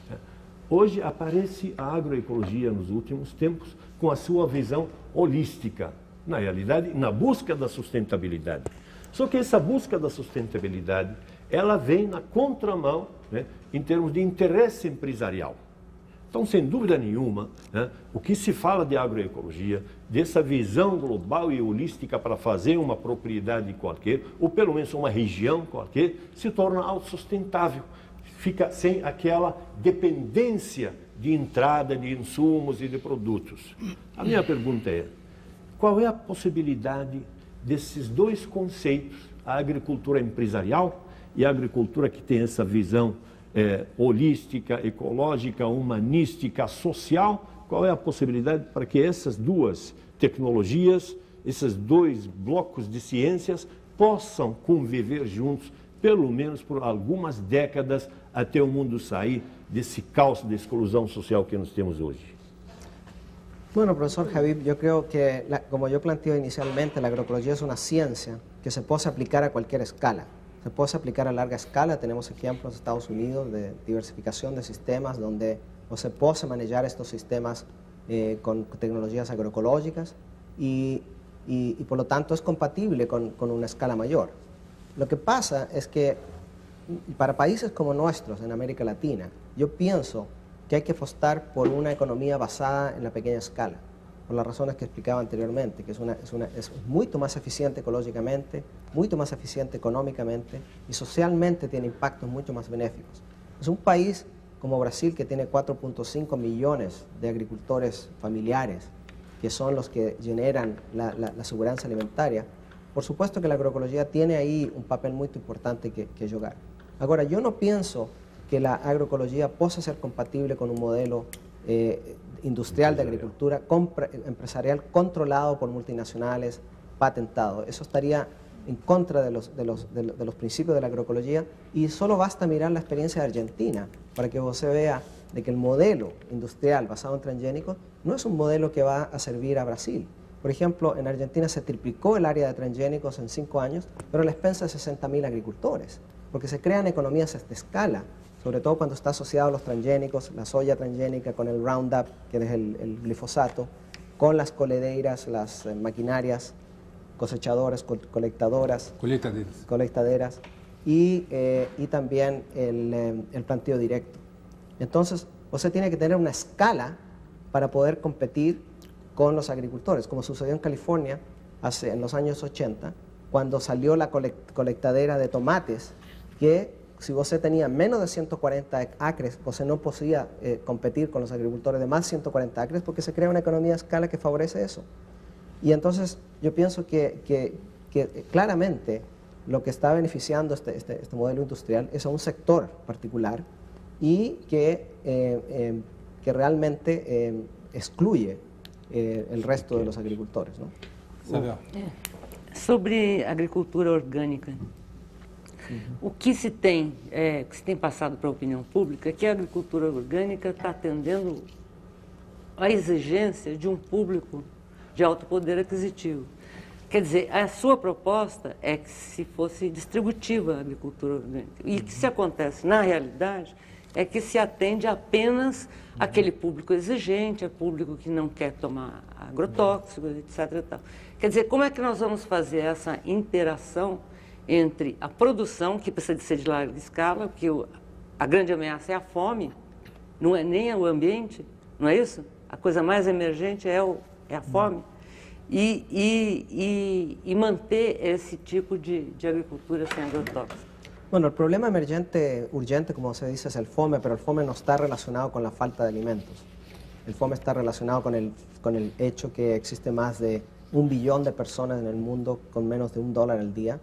Hoje aparece a agroecologia nos últimos tempos com a sua visão holística, na realidade, na busca da sustentabilidade. Só que essa busca da sustentabilidade, ela vem na contramão, né, em termos de interesse empresarial. Então, sem dúvida nenhuma, né, o que se fala de agroecologia, dessa visão global e holística para fazer uma propriedade qualquer, ou pelo menos uma região qualquer, se torna autossustentável. Fica sem aquela dependência de entrada de insumos e de produtos. A minha pergunta é, qual é a possibilidade desses 2 conceitos, a agricultura empresarial e a agricultura que tem essa visão holística, ecológica, humanística, social, qual é a possibilidade para que essas 2 tecnologias, esses 2 blocos de ciências possam conviver juntos, pelo menos por algumas décadas, até o mundo sair desse caos de exclusão social que nós temos hoje? Bueno, profesor Habib, yo creo que, como yo planteo inicialmente, la agroecología es una ciencia que se puede aplicar a cualquier escala. se puede aplicar a larga escala. Tenemos ejemplos de Estados Unidos de diversificación de sistemas donde se puede manejar estos sistemas con tecnologías agroecológicas y por lo tanto es compatible con una escala mayor. Lo que pasa es que para países como nuestros en América Latina, yo pienso que hay que apostar por una economía basada en la pequeña escala, por las razones que explicaba anteriormente, que es mucho más eficiente ecológicamente, mucho más eficiente económicamente y socialmente tiene impactos mucho más benéficos. Es un país como Brasil, que tiene 4.5 millones de agricultores familiares, que son los que generan la seguridad alimentaria. Por supuesto que la agroecología tiene ahí un papel muy importante que jugar. Ahora, yo no pienso que la agroecología pueda ser compatible con un modelo industrial de agricultura empresarial controlado por multinacionales, patentado. Eso estaría en contra de los principios de la agroecología, y solo basta mirar la experiencia de Argentina para que usted vea de que el modelo industrial basado en transgénicos no es un modelo que va a servir a Brasil. Por ejemplo, en Argentina se triplicó el área de transgénicos en 5 años, pero a la expensa de 60.000 agricultores, porque se crean economías de escala, sobre todo cuando está asociado a los transgénicos, la soya transgénica con el Roundup, que es el glifosato, con las coledeiras, las maquinarias cosechadoras, colectaderas y también el planteo directo. Entonces, usted tiene que tener una escala para poder competir con los agricultores, como sucedió en California en los años 80, cuando salió la colectadera de tomates, que si usted tenía menos de 140 acres, usted no podía competir con los agricultores de más de 140 acres, porque se crea una economía de escala que favorece eso. Y entonces yo pienso que claramente lo que está beneficiando este modelo industrial es a un sector particular y que realmente excluye el resto de los agricultores, ¿no? Sobre agricultura orgânica, o que se tem passado para a opinião pública é que a agricultura orgânica está atendendo à exigência de um público de alto poder aquisitivo. Quer dizer, a sua proposta é que se fosse distributiva a agricultura orgânica. E o que se acontece na realidade é que se atende apenas aquele público exigente, a público que não quer tomar agrotóxicos, etc. E tal. Quer dizer, como é que nós vamos fazer essa interação entre a produção, que precisa de ser de larga escala, porque a grande ameaça é a fome, não é nem o ambiente, não é isso? A coisa mais emergente é a fome, e manter esse tipo de agricultura sem agrotóxicos. Bueno, el problema emergente, urgente, como se dice, es el FOME, pero el FOME no está relacionado con la falta de alimentos. El FOME está relacionado con el hecho que existe más de 1 billón de personas en el mundo con menos de $1 al día,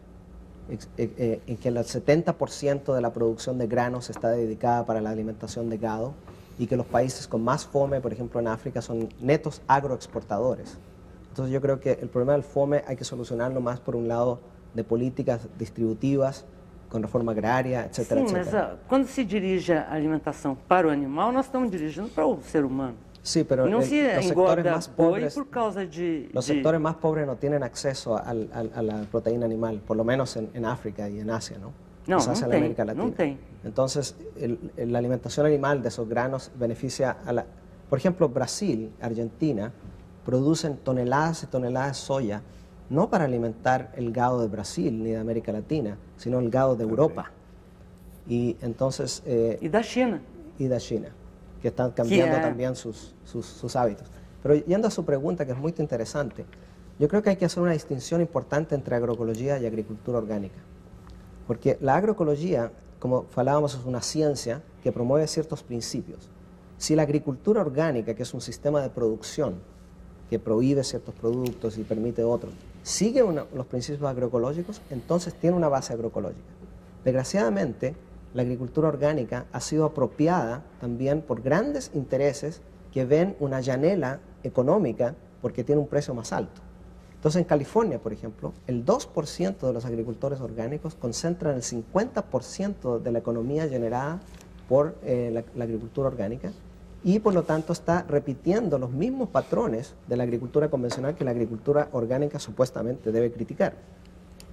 en que el 70% de la producción de granos está dedicada para la alimentación de gado, y que los países con más FOME, por ejemplo en África, son netos agroexportadores. Entonces yo creo que el problema del FOME hay que solucionarlo más por un lado de políticas distributivas, com reforma agrária, etc. Sim, etc. mas quando se dirige a alimentação para o animal, nós estamos dirigindo para o ser humano. Sí, pero no se engorda boi por causa los sectores más pobres no tienen acceso a la proteína animal, por lo menos en África y en Asia, ¿no? No, quizás no en tem, América Latina. não tem. Entonces, la alimentación animal de esos granos beneficia a la... Por ejemplo, Brasil, Argentina, producen toneladas y toneladas de soya, no para alimentar el gado de Brasil ni de América Latina, sino el gado de Europa. Y entonces... y da China. Y de China, que están cambiando también sus hábitos. Pero yendo a su pregunta, que es muy interesante, yo creo que hay que hacer una distinción importante entre agroecología y agricultura orgánica. Porque la agroecología, como hablábamos, es una ciencia que promueve ciertos principios. Si la agricultura orgánica, que es un sistema de producción que prohíbe ciertos productos y permite otros, sigue los principios agroecológicos, entonces tiene una base agroecológica. Desgraciadamente, la agricultura orgánica ha sido apropiada también por grandes intereses que ven una llanela económica porque tiene un precio más alto. Entonces, en California, por ejemplo, el 2% de los agricultores orgánicos concentran el 50% de la economía generada por la agricultura orgánica, y por lo tanto está repitiendo los mismos patrones de la agricultura convencional que la agricultura orgánica supuestamente debe criticar.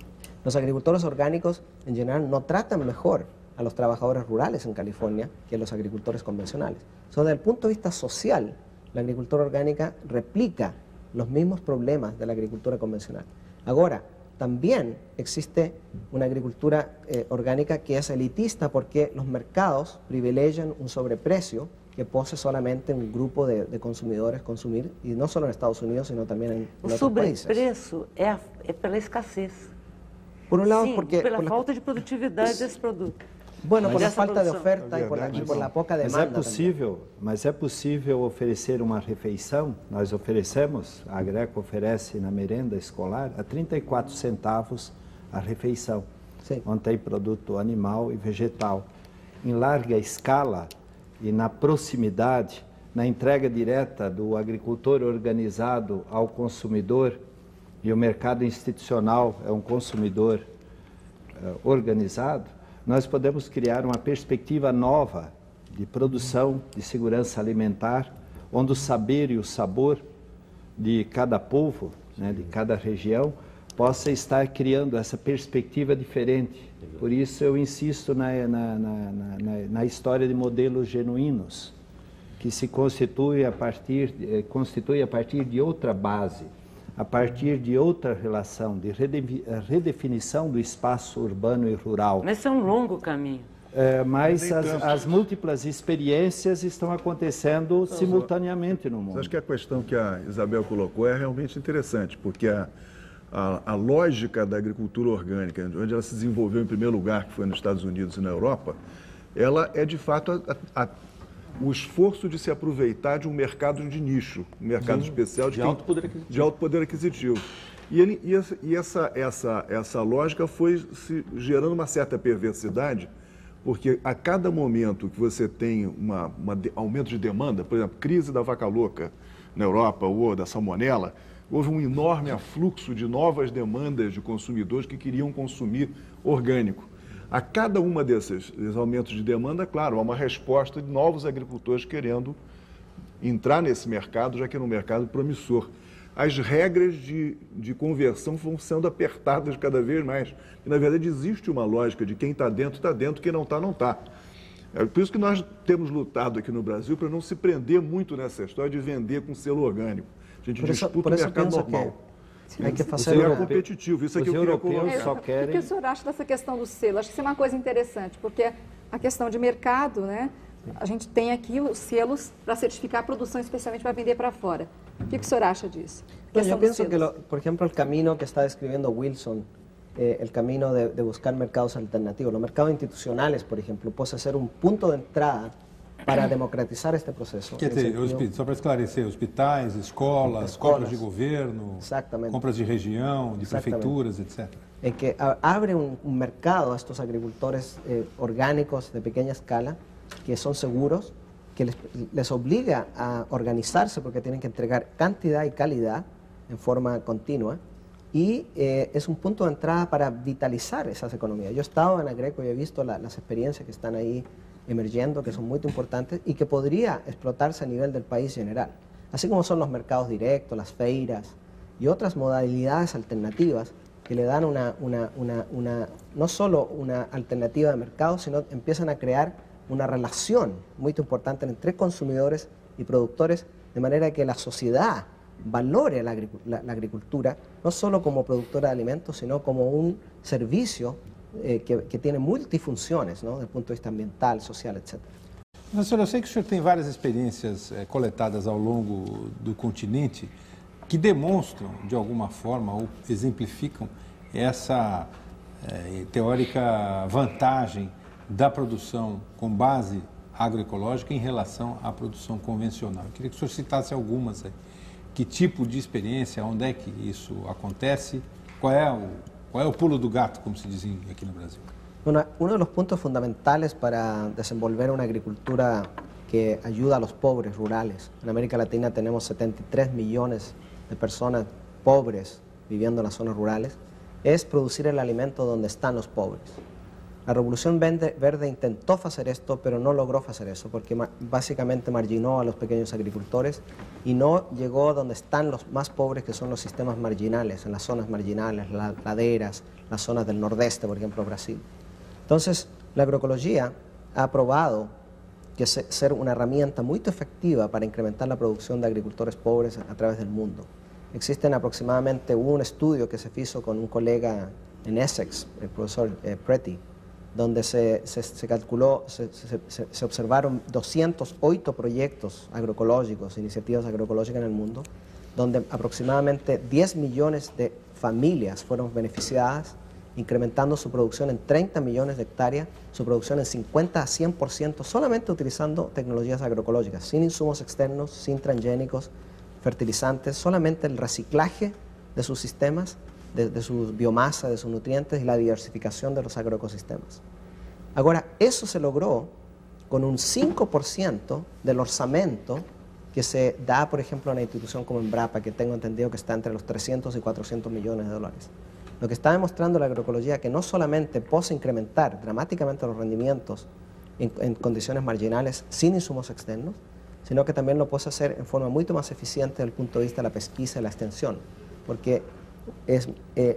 Los agricultores orgánicos en general no tratan mejor a los trabajadores rurales en California que los agricultores convencionales. Desde el punto de vista social, la agricultura orgánica replica los mismos problemas de la agricultura convencional. Ahora, también existe una agricultura orgánica que es elitista porque los mercados privilegian un sobreprecio que posee solamente un grupo de consumidores consumir, y no solo en Estados Unidos, sino también en otros países. O sobrepreço é pela escassez. Por un lado, Sim, porque pela falta de produtividade desse produto. Bueno, por la Dessa falta de produção. oferta y por la poca demanda. Mas é possível oferecer uma refeição? Nós oferecemos, a Agreco oferece na merenda escolar a 34 centavos a refeição, onde tem produto animal e vegetal. Em larga escala e na proximidade, na entrega direta do agricultor organizado ao consumidor, e o mercado institucional é um consumidor organizado, nós podemos criar uma perspectiva nova de produção, de segurança alimentar, onde o saber e o sabor de cada povo, né, de cada região, possa estar criando essa perspectiva diferente. Por isso eu insisto na história de modelos genuínos, que se constitui a partir de outra base, a partir de outra relação, de redefinição do espaço urbano e rural. Mas isso é um longo caminho. Mas as múltiplas experiências estão acontecendo simultaneamente no mundo. Acho que a questão que a Isabel colocou é realmente interessante, porque a lógica da agricultura orgânica, onde ela se desenvolveu em primeiro lugar, que foi nos Estados Unidos e na Europa, ela é de fato o esforço de se aproveitar de um mercado de nicho, um mercado especial de alto poder aquisitivo. E essa lógica foi se gerando uma certa perversidade, porque a cada momento que você tem um aumento de demanda, por exemplo, crise da vaca louca na Europa ou da salmonela, houve um enorme afluxo de novas demandas de consumidores que queriam consumir orgânico. A cada uma desses aumentos de demanda, claro, há uma resposta de novos agricultores querendo entrar nesse mercado, já que é um mercado promissor. As regras de conversão vão sendo apertadas cada vez mais. E, na verdade, existe uma lógica de quem está dentro, quem não está, não está. É por isso que nós temos lutado aqui no Brasil para não se prender muito nessa história de vender com selo orgânico. A gente disputa o mercado normal. Hay que fazer é competitivo, isso aqui eu queria colocar. Só querem... O que o senhor acha dessa questão do selo? Acho que isso é uma coisa interessante, porque a questão de mercado, né? A gente tem aqui os selos para certificar a produção, especialmente para vender para fora. O que o senhor acha disso? Eu penso que, por exemplo, o caminho que está descrevendo Wilson, el camino de buscar mercados alternativos, los mercados institucionales, por ejemplo, puede ser un punto de entrada para democratizar este processo. Quer dizer, só para esclarecer, hospitais, escolas, compras de governo, compras de região, de prefeituras, etc. En que abre un mercado a estos agricultores orgánicos de pequeña escala, que son seguros, que les obliga a organizarse porque tienen que entregar cantidad y calidad en forma continua, y es un punto de entrada para vitalizar esas economías. Yo he estado en Agreco y he visto las experiencias que están ahí emergiendo, que son muy importantes y que podría explotarse a nivel del país general. Así como son los mercados directos, las feiras y otras modalidades alternativas que le dan no solo una alternativa de mercado, sino empiezan a crear una relación muy importante entre consumidores y productores, de manera que la sociedad valore la agricultura no solo como productora de alimentos, sino como un servicio que tiene multifunciones, ¿no? Desde el punto de vista ambiental, social, etc. Professor, eu sei que o senhor tem várias experiências coletadas ao longo do continente que demonstram, de alguma forma, ou exemplificam essa teórica vantagem da produção com base agroecológica em relação à produção convencional. Eu queria que o senhor citasse algumas aí. Que tipo de experiência, onde é que isso acontece, qual é o pulo do gato, como se diz aqui no Brasil? Uno de los puntos fundamentales para desenvolver una agricultura que ayuda a los pobres rurales. En América Latina tenemos 73 millones de personas pobres viviendo en las zonas rurales. Es producir el alimento donde están los pobres. La Revolución Verde intentó hacer esto, pero no logró hacer eso, porque básicamente marginó a los pequeños agricultores y no llegó donde están los más pobres, que son los sistemas marginales, en las zonas marginales, las laderas, las zonas del nordeste, por ejemplo, Brasil. Entonces, la agroecología ha probado que ser una herramienta muy efectiva para incrementar la producción de agricultores pobres a través del mundo. Existen aproximadamente, hubo un estudio que se hizo con un colega en Essex, el profesor Pretty, donde se calculó, se observaron 208 proyectos agroecológicos, iniciativas agroecológicas en el mundo, donde aproximadamente 10 millones de familias fueron beneficiadas, incrementando su producción en 30 millones de hectáreas, su producción en 50 a 100%, solamente utilizando tecnologías agroecológicas, sin insumos externos, sin transgénicos, fertilizantes, solamente el reciclaje de sus sistemas, de su biomasa, de sus nutrientes y la diversificación de los agroecosistemas. Ahora, eso se logró con un 5% del orçamento que se da, por ejemplo, a una institución como Embrapa, que tengo entendido que está entre los 300 y 400 millones de dólares. Lo que está demostrando la agroecología es que no solamente puede incrementar dramáticamente los rendimientos en condiciones marginales sin insumos externos, sino que también lo puede hacer en forma mucho más eficiente desde el punto de vista de la pesquisa y la extensión, porque es,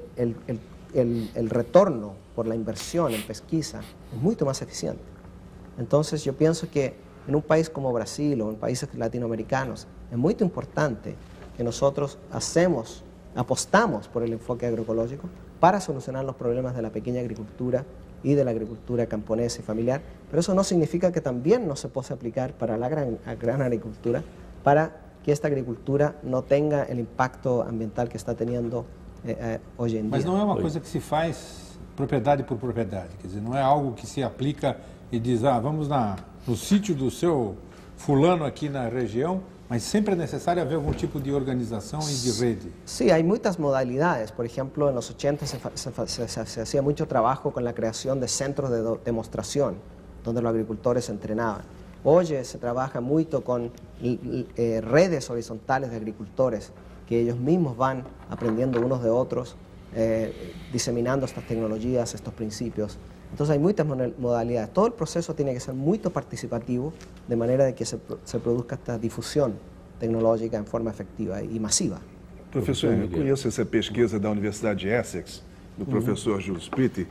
el retorno por la inversión en pesquisa es mucho más eficiente. Entonces yo pienso que en un país como Brasil o en países latinoamericanos es muy importante que nosotros apostamos por el enfoque agroecológico para solucionar los problemas de la pequeña agricultura y de la agricultura camponesa y familiar, pero eso no significa que también no se pueda aplicar para la gran agricultura, para que esta agricultura no tenga el impacto ambiental que está teniendo hoje em dia. Mas não é uma coisa que se faz propriedade por propriedade, quer dizer, não é algo que se aplica e diz, vamos no sítio do seu fulano aqui na região, mas sempre é necessário haver algum tipo de organização e de rede. Sí, hay muchas modalidades. Por ejemplo, en los 80 se hacía mucho trabajo con la creación de centros de demostración, donde los agricultores se entrenaban. Hoy se trabaja mucho con redes horizontales de agricultores, que ellos mismos van aprendiendo unos de otros, diseminando estas tecnologías, estos principios. Entonces hay muchas modalidades. Todo el proceso tiene que ser muy participativo, de manera de que se produzca esta difusión tecnológica en forma efectiva y masiva. Professor, eu conheço essa pesquisa da Universidade de Essex, do professor Jules Pitti,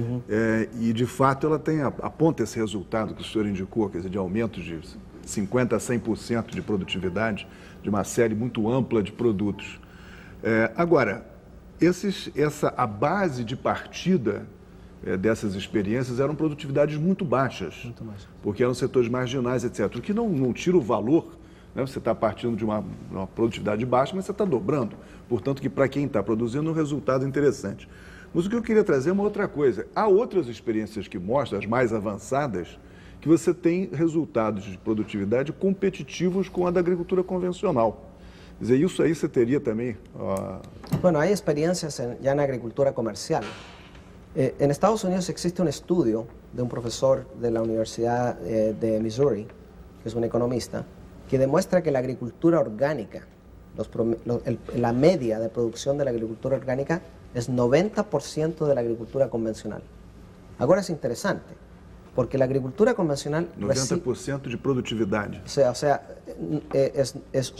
e de fato ela aponta esse resultado que o senhor indicou, quer dizer, de aumento de 50% a 100% de produtividade de uma série muito ampla de produtos. Agora, a base de partida dessas experiências eram produtividades muito baixas, porque eram setores marginais, etc. O que não tira o valor, né? Você está partindo de uma produtividade baixa, mas você está dobrando. Portanto, que para quem está produzindo, um resultado interessante. Mas o que eu queria trazer é uma outra coisa. Há outras experiências que mostram, as mais avançadas, que você tem resultados de produtividade competitivos com a da agricultura convencional. Quer dizer, isso aí você teria também... Bueno, hay experiencias ya en agricultura comercial. En Estados Unidos existe un estudio de un profesor de la Universidad de Missouri, que es un economista, que demuestra que la agricultura orgánica, la media de producción de la agricultura orgánica es 90% de la agricultura convencional. Ahora es interesante, porque la agricultura convencional... 90% de productividade. O sea es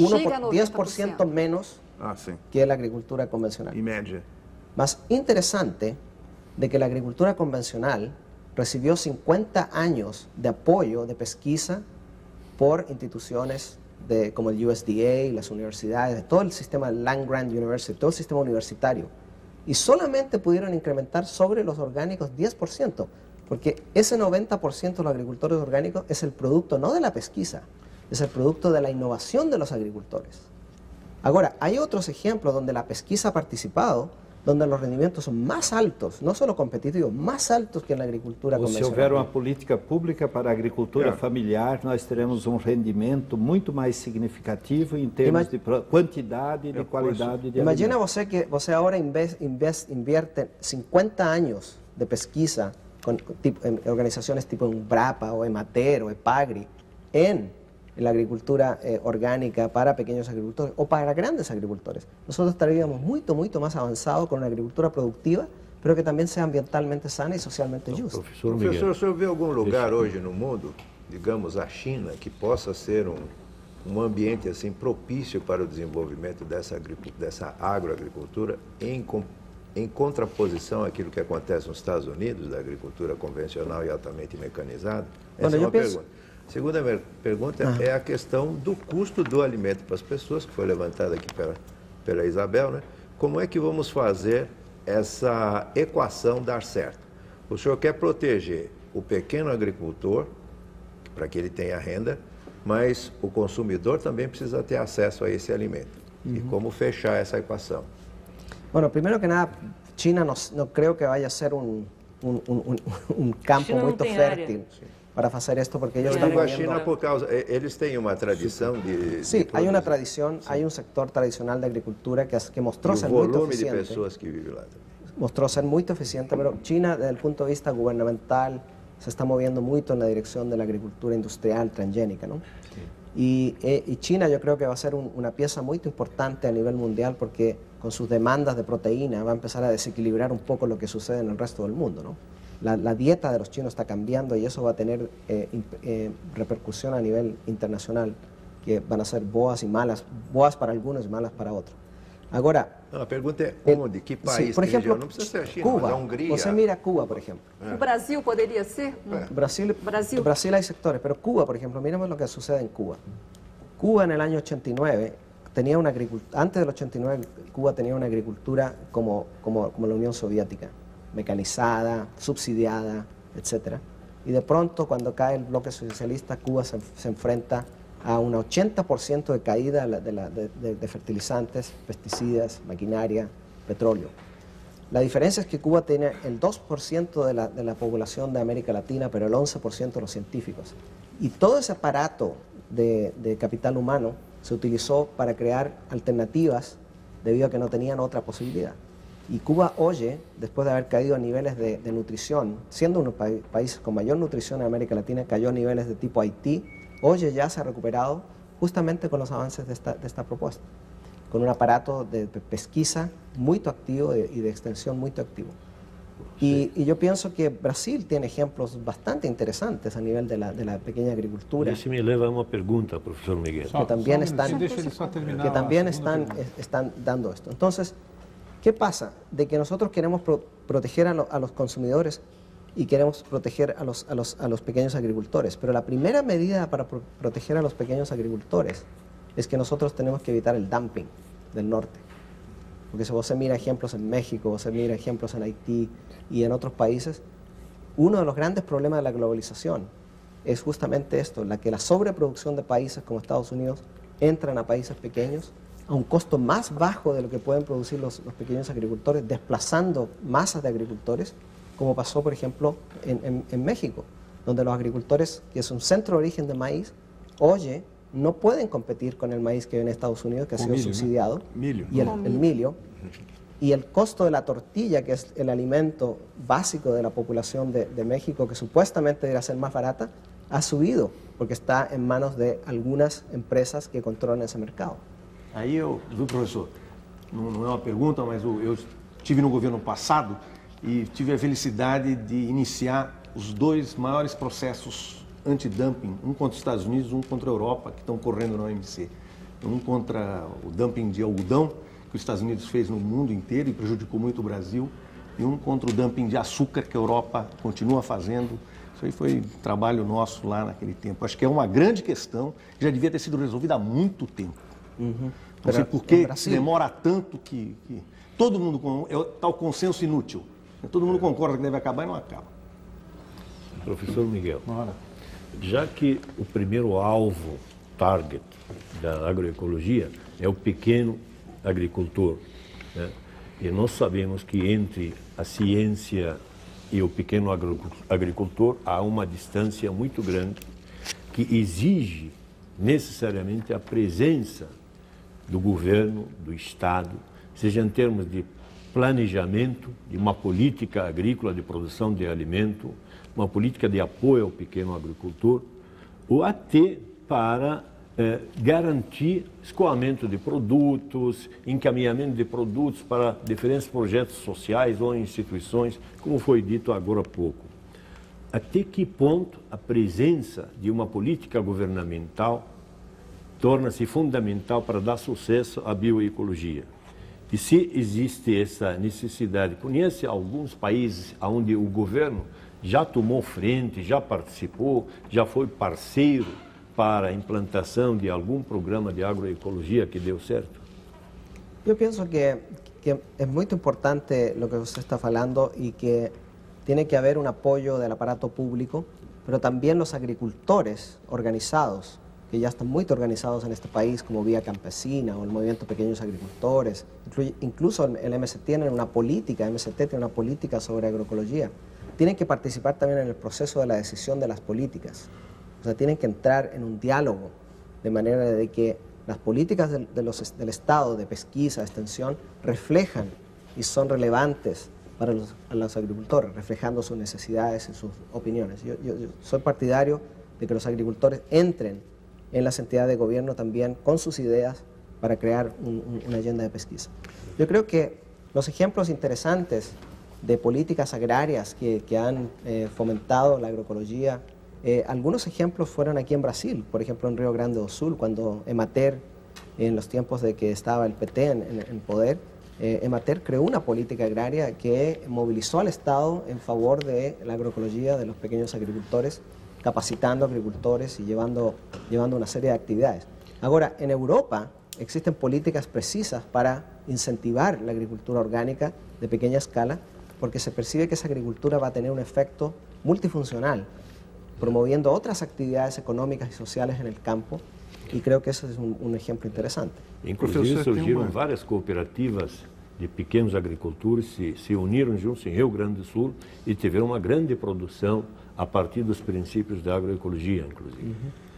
10% menos que la agricultura convencional. Em média. Más interesante de que la agricultura convencional recibió 50 años de apoyo de pesquisa por instituciones como el USDA, las universidades, todo el sistema Land Grant University, todo el sistema universitario, y solamente pudieron incrementar sobre los orgánicos 10%, porque ese 90% de los agricultores orgánicos es el producto no de la pesquisa, es el producto de la innovación de los agricultores. Ahora, hay otros ejemplos donde la pesquisa ha participado, donde los rendimientos son más altos, no solo competitivos, más altos que en la agricultura convencional. Se houver uma política pública para a agricultura familiar, nós teremos rendimento muito mais significativo em termos de quantidade e de qualidade de Imagina você que você agora invierte 50 años de pesquisa en organizaciones tipo Embrapa o Emater o Epagri en la agricultura orgánica para pequeños agricultores o para grandes agricultores. Nosotros estaríamos mucho más avanzados con una agricultura productiva pero que también sea ambientalmente sana y socialmente justa. Professor Professor, Miguel. o senhor vê algum lugar hoje no mundo, digamos a China, que possa ser um ambiente assim propício para o desenvolvimento dessa agroagricultura em contraposição àquilo que acontece nos Estados Unidos, da agricultura convencional e altamente mecanizada? Essa é uma pergunta. A segunda pergunta é a questão do custo do alimento para as pessoas, que foi levantada aqui pela Isabel, né? Como é que vamos fazer essa equação dar certo? O senhor quer proteger o pequeno agricultor, para que ele tenha renda, mas o consumidor também precisa ter acesso a esse alimento. E como fechar essa equação? Bueno, primero que nada, China no creo que vaya a ser un campo China muy no tiene fértil para hacer esto, porque ellos Eu están digo a viviendo... China por causa... Eles têm uma tradição de... Sí, de hay una produzir. tradición, hay un sector tradicional de agricultura que mostró E ser o muy volume de eficiente. pessoas que vivem lá também. Mostró ser muy eficiente, pero China, desde el punto de vista gubernamental, se está moviendo mucho en la dirección de la agricultura industrial transgénica, ¿no? Y China yo creo que va a ser una pieza muy importante a nivel mundial, porque con sus demandas de proteína va a empezar a desequilibrar un poco lo que sucede en el resto del mundo, ¿no? La dieta de los chinos está cambiando y eso va a tener repercusión a nivel internacional, que van a ser boas para algunos y malas para otros. Agora, Não, a pergunta é onde, que país, por que ejemplo, região? Não precisa ser a China, Cuba. mas a Hungria. Você mira Cuba, por ejemplo. O Brasil poderia ser? Brasil hay sectores, pero Cuba, por ejemplo, miremos lo que sucede en Cuba. Cuba en el año 89 tenía una agricultura, antes del 89 Cuba tenía una agricultura como la Unión Soviética, mecanizada, subsidiada, etc. Y de pronto, cuando cae el bloque socialista, Cuba se enfrenta a un 80% de caída de fertilizantes, pesticidas, maquinaria, petróleo. La diferencia es que Cuba tiene el 2% de la población de América Latina, pero el 11% de los científicos. Y todo ese aparato de capital humano se utilizó para crear alternativas debido a que no tenían otra posibilidad. Y Cuba hoy, después de haber caído a niveles de nutrición, siendo un país con mayor nutrición en América Latina, cayó a niveles de tipo Haití, hoy ya se ha recuperado justamente con los avances de esta propuesta, con un aparato de pesquisa muy activo y de extensión muy activo. Y yo pienso que Brasil tiene ejemplos bastante interesantes a nivel de la pequeña agricultura. Isso me leva a uma pergunta, professor Miguel. Que también están están dando esto. Entonces, ¿qué pasa? De que nosotros queremos proteger a los consumidores y queremos proteger a los pequeños agricultores, pero la primera medida para proteger a los pequeños agricultores es que nosotros tenemos que evitar el dumping del norte. Porque si vos mira ejemplos en México, vos mira ejemplos en Haití y en otros países, uno de los grandes problemas de la globalización es justamente esto, que la sobreproducción de países como Estados Unidos entran a países pequeños a un costo más bajo de lo que pueden producir los pequeños agricultores, desplazando masas de agricultores, como pasó, por ejemplo, en México, donde los agricultores, que es un centro de origen de maíz, hoy no pueden competir con el maíz que viene de Estados Unidos, que ha sido subsidiado, y el milio, y el costo de la tortilla, que es el alimento básico de la población de México, que supuestamente debería ser más barata, ha subido, porque está en manos de algunas empresas que controlan ese mercado. Aí viu, professor, não é uma pergunta, mas eu estive no governo passado e tive a felicidade de iniciar os dois maiores processos anti-dumping, um contra os Estados Unidos e um contra a Europa, que estão correndo na OMC. Um contra o dumping de algodão, que os Estados Unidos fez no mundo inteiro e prejudicou muito o Brasil, e um contra o dumping de açúcar, que a Europa continua fazendo. Isso aí foi trabalho nosso lá naquele tempo. Acho que é uma grande questão, que já devia ter sido resolvida há muito tempo. Não sei por que demora tanto que todo mundo... É o tal consenso inútil. Todo mundo concorda que deve acabar e não acaba. Professor Miguel, já que o primeiro alvo, target da agroecologia é o pequeno agricultor, né? E nós sabemos que entre a ciência e o pequeno agricultor há uma distância muito grande que exige necessariamente a presença do governo, do Estado, seja em termos de planejamento, de uma política agrícola de produção de alimento, uma política de apoio ao pequeno agricultor, ou até para garantir escoamento de produtos, encaminhamento de produtos para diferentes projetos sociais ou instituições, como foi dito agora há pouco. Até que ponto a presença de uma política governamental torna-se fundamental para dar sucesso à bioecologia? E se existe essa necessidade, conhece alguns países onde o governo já tomou frente, já participou, já foi parceiro para a implantação de algum programa de agroecologia que deu certo? Eu penso que é muito importante o que você está falando e que tiene que haber un apoyo del aparato público, pero también los agricultores organizados, que ya están muy organizados en este país, como Vía Campesina o el Movimiento Pequeños Agricultores, incluso el MST tiene una política, sobre agroecología, tienen que participar también en el proceso de la decisión de las políticas. O sea, tienen que entrar en un diálogo, de manera de que las políticas del Estado de pesquisa, de extensión, reflejan y son relevantes para los agricultores, reflejando sus necesidades y sus opiniones. Yo soy partidario de que los agricultores entren en las entidades de gobierno también con sus ideas para crear una agenda de pesquisa. Yo creo que los ejemplos interesantes de políticas agrarias que han fomentado la agroecología, algunos ejemplos fueron aquí en Brasil, por ejemplo en Río Grande do Sul, cuando Emater, en los tiempos de que estaba el PT en poder, Emater creó una política agraria que movilizó al Estado en favor de la agroecología de los pequeños agricultores, capacitando agricultores y llevando una serie de actividades. Ahora, en Europa existen políticas precisas para incentivar la agricultura orgánica de pequeña escala, porque se percibe que esa agricultura va a tener un efecto multifuncional, promoviendo otras actividades económicas y sociales en el campo, y creo que ese es un ejemplo interesante. Inclusive surgiram várias cooperativas de pequenos agricultores, se uniram juntos em Rio Grande do Sul e tiveram uma grande produção a partir dos princípios da agroecologia, inclusive.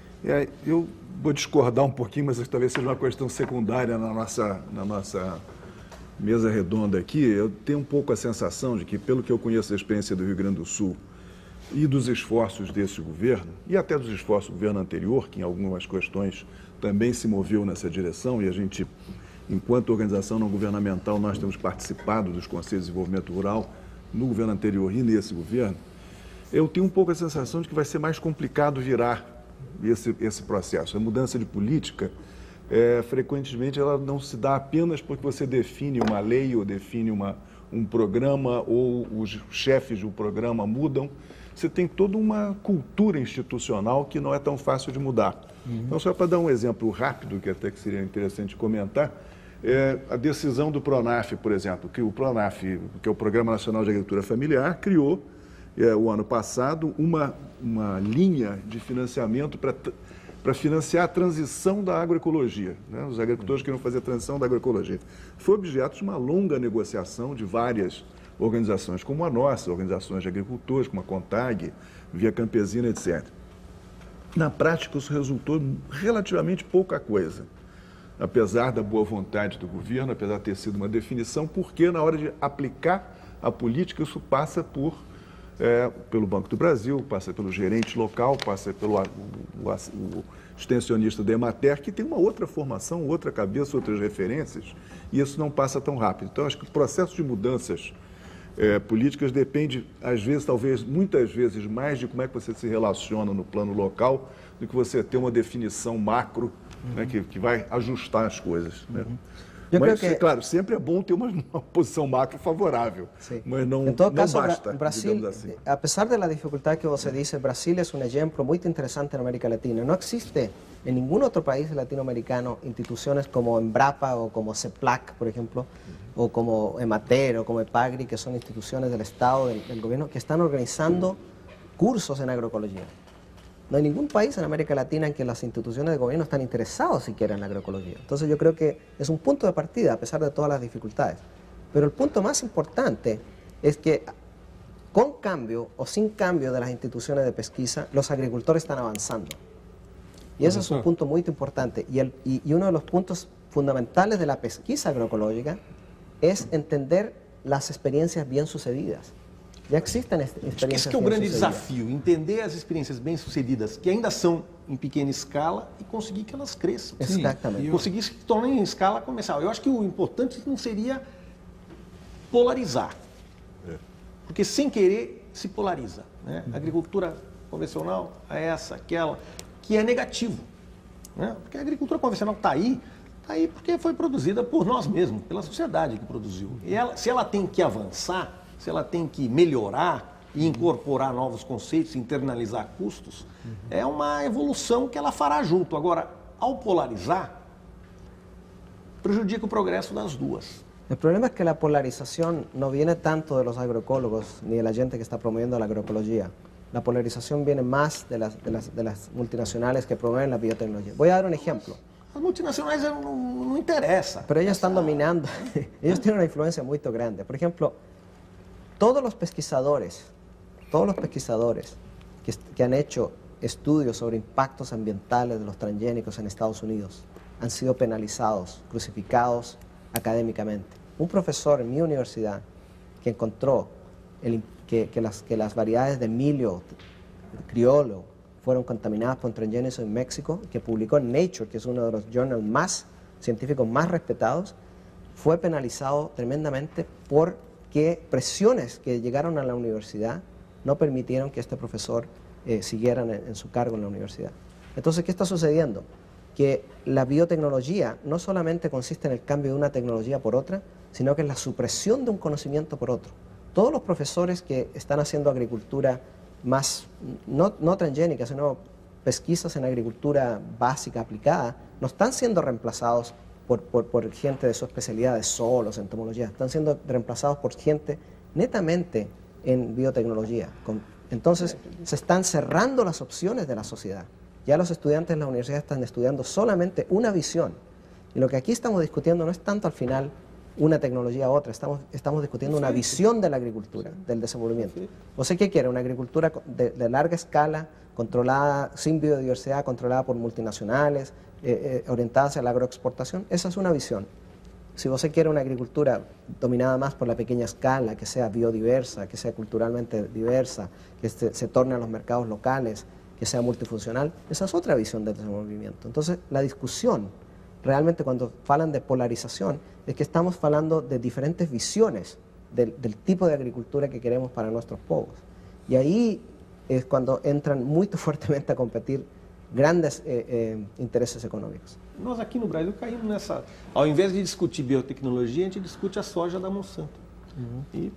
Eu vou discordar um pouquinho, mas talvez seja uma questão secundária na nossa mesa redonda aqui. Eu tenho um pouco a sensação de que, pelo que eu conheço da experiência do Rio Grande do Sul e dos esforços desse governo, e até dos esforços do governo anterior, que em algumas questões também se moveu nessa direção, e a gente, enquanto organização não governamental, nós temos participado dos Conselhos de Desenvolvimento Rural no governo anterior e nesse governo, eu tenho um pouco a sensação de que vai ser mais complicado virar esse processo. A mudança de política, frequentemente, ela não se dá apenas porque você define uma lei ou define um programa ou os chefes do programa mudam. Você tem toda uma cultura institucional que não é tão fácil de mudar. Então, só para dar um exemplo rápido, que até que seria interessante comentar, a decisão do PRONAF, por exemplo, que o PRONAF, que é o Programa Nacional de Agricultura Familiar, criou, o ano passado, uma linha de financiamento para financiar a transição da agroecologia. Né? Os agricultores queriam fazer a transição da agroecologia. Foi objeto de uma longa negociação de várias organizações como a nossa, organizações de agricultores, como a CONTAG, Via Campesina, etc. Na prática, isso resultou relativamente pouca coisa, apesar da boa vontade do governo, apesar de ter sido uma definição, porque na hora de aplicar a política, isso passa pelo Banco do Brasil, passa pelo gerente local, passa pelo o extensionista da Emater, que tem uma outra formação, outra cabeça, outras referências, e isso não passa tão rápido. Então, acho que o processo de mudanças políticas depende, às vezes, talvez, muitas vezes, mais de como é que você se relaciona no plano local do que você ter uma definição macro, né, que vai ajustar as coisas. Né? Mas, claro, sempre é bom ter uma posição macro favorável, mas não, en todo caso, basta, Brasil, assim. a pesar de la dificultad que você dice, Brasil es un ejemplo muy interesante en América Latina. No existe en ningún otro país latinoamericano instituciones como Embrapa o como CEPLAC, por ejemplo, o como Emater o como EPAGRI, que son instituciones del Estado, del gobierno, que están organizando cursos en agroecología. No hay ningún país en América Latina en que las instituciones de gobierno están interesados siquiera en la agroecología. Entonces yo creo que es un punto de partida a pesar de todas las dificultades. Pero el punto más importante es que con cambio o sin cambio de las instituciones de pesquisa, los agricultores están avanzando. Y ese es un punto muy importante. Y uno de los puntos fundamentales de la pesquisa agroecológica es entender las experiencias bien sucedidas. Já existem experiências. Esse que é o grande desafio, entender as experiências bem-sucedidas, que ainda são em pequena escala e conseguir que elas cresçam. Exatamente. Conseguir se tornar em escala comercial. Eu acho que o importante não seria polarizar, porque sem querer se polariza. Né? A agricultura convencional, essa, aquela, que é negativo. Né? Porque a agricultura convencional está aí porque foi produzida por nós mesmos, pela sociedade que produziu. E se ela tem que avançar, se ela tem que melhorar e incorporar novos conceitos, internalizar custos, é uma evolução que ela fará junto. Agora, ao polarizar, prejudica o progresso das duas. El problema es que la polarización no viene tanto de los agroecólogos ni de la gente que está promoviendo la agroecología. La polarización viene más de las multinacionales que promueven la biotecnología. Voy a dar un ejemplo. As multinacionais não interessa. Pero ellos están dominando, ellos tienen una influencia muy grande. Por ejemplo, todos los pesquisadores que han hecho estudios sobre impactos ambientales de los transgénicos en Estados Unidos han sido penalizados, crucificados académicamente. Un profesor en mi universidad que encontró que las variedades de milio criollo fueron contaminadas por transgénicos en México, que publicó en Nature, que es uno de los journals científicos más respetados, fue penalizado tremendamente porque presiones que llegaron a la universidad no permitieron que este profesor siguiera en su cargo en la universidad. Entonces, ¿qué está sucediendo? Que la biotecnología no solamente consiste en el cambio de una tecnología por otra, sino que es la supresión de un conocimiento por otro. Todos los profesores que están haciendo agricultura más, no transgénica, sino pesquisas en agricultura básica aplicada, no están siendo reemplazados por gente de su especialidad de solos, entomología, están siendo reemplazados por gente netamente en biotecnología. Entonces, se están cerrando las opciones de la sociedad. Ya los estudiantes en la universidad están estudiando solamente una visión. Y lo que aquí estamos discutiendo no es tanto al final una tecnología u otra, estamos discutiendo una visión de la agricultura, del desenvolvimiento. ¿Usted qué quiere? Una agricultura de larga escala, controlada, sin biodiversidad, controlada por multinacionales, orientada hacia la agroexportación. Esa es una visión. Si usted quiere una agricultura dominada más por la pequeña escala, que sea biodiversa, que sea culturalmente diversa, que se torne a los mercados locales, que sea multifuncional, esa es otra visión del desenvolvimiento. Entonces, la discusión, realmente cuando hablan de polarización, es que estamos hablando de diferentes visiones del tipo de agricultura que queremos para nuestros pueblos. Y ahí es cuando entran muy fuertemente a competir grandes interesses econômicos. Nós aqui no Brasil caímos nessa... Ao invés de discutir biotecnologia, a gente discute a soja da Monsanto. E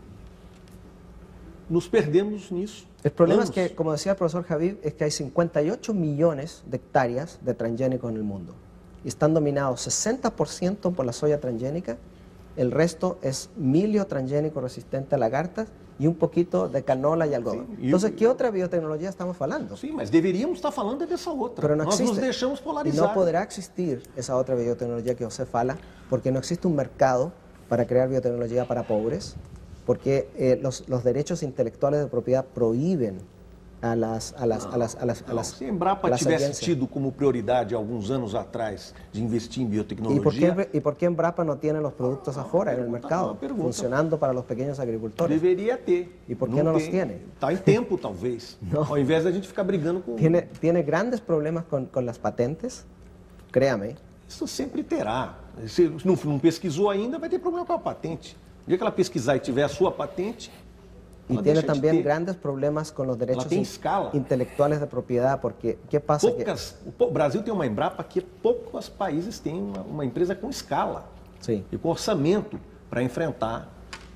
nos perdemos nisso. El problema es que, como decía el profesor Javid, es que hay 58 millones de hectáreas de transgénicos en el mundo. Y están dominados 60% por la soya transgénica, el resto es milio transgénico resistente a lagartas y un poquito de canola y algodón. Sí, Entonces, ¿qué otra biotecnología estamos hablando? Sim, mas deveríamos estar falando dessa outra. Pero no Nós existe. nos deixamos Y polarizar. no podrá existir esa otra biotecnología que usted fala, porque no existe un mercado para crear biotecnología para pobres, porque los derechos intelectuales de propiedad prohíben a las Se a Embrapa tivesse tido como prioridade alguns anos atrás de investir em biotecnologia, ¿Y por qué Embrapa no tiene los productos afuera en el mercado, funcionando para los pequeños agricultores? deveria ter. ¿Y por qué no los tiene? Está em tempo, talvez. Não. Ao invés da gente ficar brigando com... Tiene grandes problemas con las patentes, créame. Isso sempre terá. Se não pesquisou ainda, vai ter problema com a patente. O dia que ela pesquisar e tiver a sua patente, Y ela tiene deixa de también ter. grandes problemas con los derechos tem escala. intelectuales de propiedad, porque ¿qué pasa? O Brasil tem uma Embrapa que poucos países têm uma empresa com escala Sí. e com orçamento para enfrentar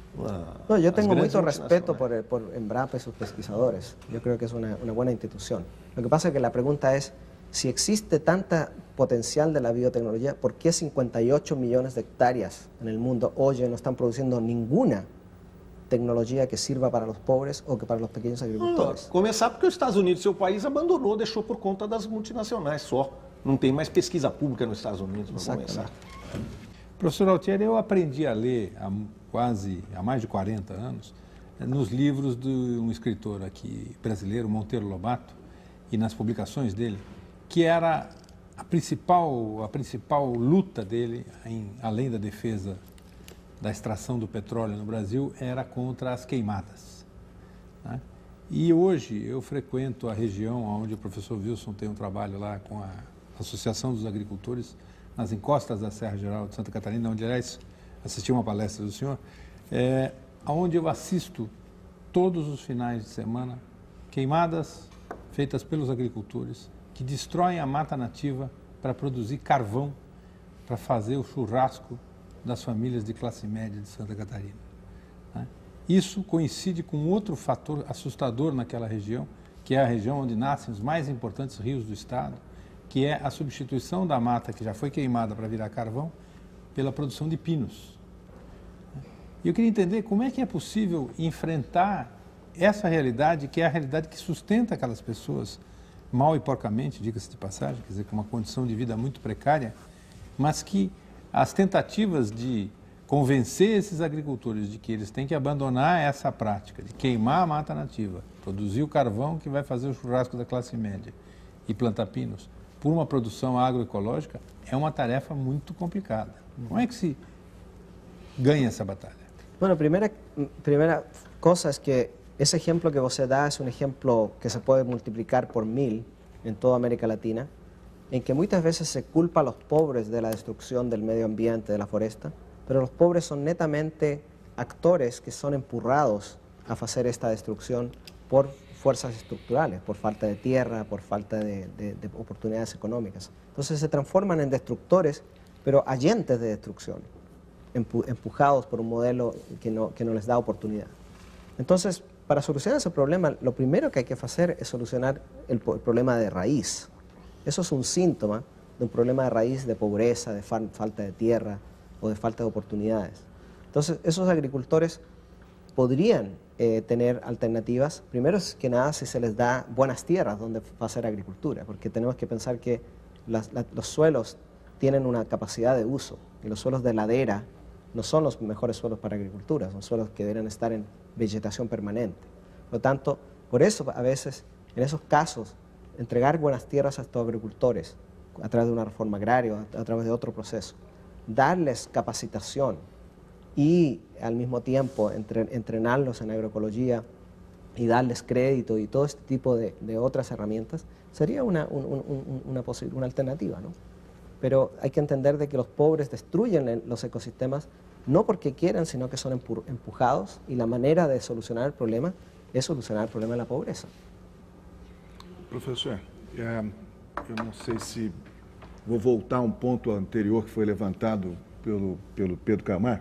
No, yo as tengo grandes mucho respeto multinacionais. por Embrapa y sus pesquisadores. Yo creo que es una buena institución. Lo que pasa es que la pregunta es, si existe tanta potencial de la biotecnología, ¿por qué 58 millones de hectáreas en el mundo hoy no están produciendo ninguna tecnología que sirva para los pobres o que para los pequeños agricultores? Começar porque os Estados Unidos, seu país, abandonou, deixou por conta das multinacionais só. Não tem mais pesquisa pública nos Estados Unidos, para começar. Professor Altieri, eu aprendi a ler há mais de 40 anos, nos livros de um escritor aqui brasileiro, Monteiro Lobato, e nas publicações dele, que era a principal luta dele, além da defesa da extração do petróleo no Brasil, era contra as queimadas, né? E hoje eu frequento a região onde o professor Wilson tem um trabalho lá com a Associação dos Agricultores, nas encostas da Serra Geral de Santa Catarina, onde, aliás, assisti uma palestra do senhor, onde eu assisto todos os finais de semana queimadas feitas pelos agricultores que destroem a mata nativa para produzir carvão, para fazer o churrasco das famílias de classe média de Santa Catarina. Isso coincide com outro fator assustador naquela região, que é a região onde nascem os mais importantes rios do estado, que é a substituição da mata que já foi queimada para virar carvão pela produção de pinos. E eu queria entender como é que é possível enfrentar essa realidade, que é a realidade que sustenta aquelas pessoas, mal e porcamente, diga-se de passagem, quer dizer, com uma condição de vida muito precária, mas que as tentativas de convencer esses agricultores de que eles têm que abandonar essa prática de queimar a mata nativa, produzir o carvão que vai fazer o churrasco da classe média e plantar pinos por uma produção agroecológica é uma tarefa muito complicada. Como é que se ganha essa batalha? Bueno, primera cosa es que ese ejemplo que você da es un ejemplo que se puede multiplicar por 1000 en toda América Latina, en que muchas veces se culpa a los pobres de la destrucción del medio ambiente, de la foresta, pero los pobres son netamente actores que son empurrados a hacer esta destrucción por fuerzas estructurales, por falta de tierra, por falta de oportunidades económicas. Entonces se transforman en destructores, pero agentes de destrucción, empujados por un modelo que no les da oportunidad. Entonces, para solucionar ese problema, lo primero que hay que hacer es solucionar el problema de raíz. Eso es un síntoma de un problema de raíz de pobreza, de falta de tierra o de falta de oportunidades. Entonces, esos agricultores podrían tener alternativas, primero es que nada si se les da buenas tierras donde hacer agricultura, porque tenemos que pensar que los suelos tienen una capacidad de uso, y los suelos de ladera no son los mejores suelos para agricultura, son suelos que deberían estar en vegetación permanente. Por lo tanto, por eso a veces, en esos casos, entregar buenas tierras a estos agricultores a través de una reforma agraria, a través de otro proceso, darles capacitación y al mismo tiempo entrenarlos en agroecología y darles crédito y todo este tipo de otras herramientas, sería una alternativa, ¿no? Pero hay que entender de que los pobres destruyen los ecosistemas no porque quieren, sino que son empujados, y la manera de solucionar el problema es solucionar el problema de la pobreza. Professor, eu não sei se vou voltar a um ponto anterior que foi levantado pelo Pedro Camargo.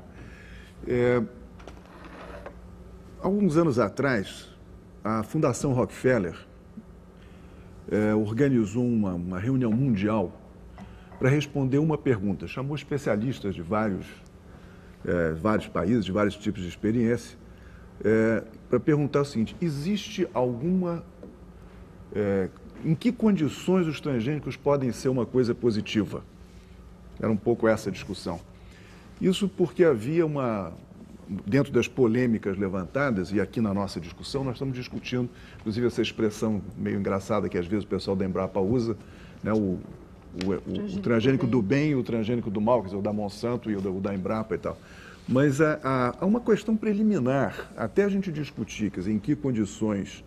Alguns anos atrás, a Fundação Rockefeller organizou uma reunião mundial para responder uma pergunta. Chamou especialistas de vários países, de vários tipos de experiência, para perguntar o seguinte: existe alguma... em que condições os transgênicos podem ser uma coisa positiva? Era um pouco essa a discussão. Isso porque havia dentro das polêmicas levantadas, e aqui na nossa discussão, nós estamos discutindo, inclusive, essa expressão meio engraçada que às vezes o pessoal da Embrapa usa, né, o transgênico do bem e o transgênico do mal, quer dizer, o da Monsanto e o da Embrapa e tal. Mas há uma questão preliminar, até a gente discutir, quer dizer, em que condições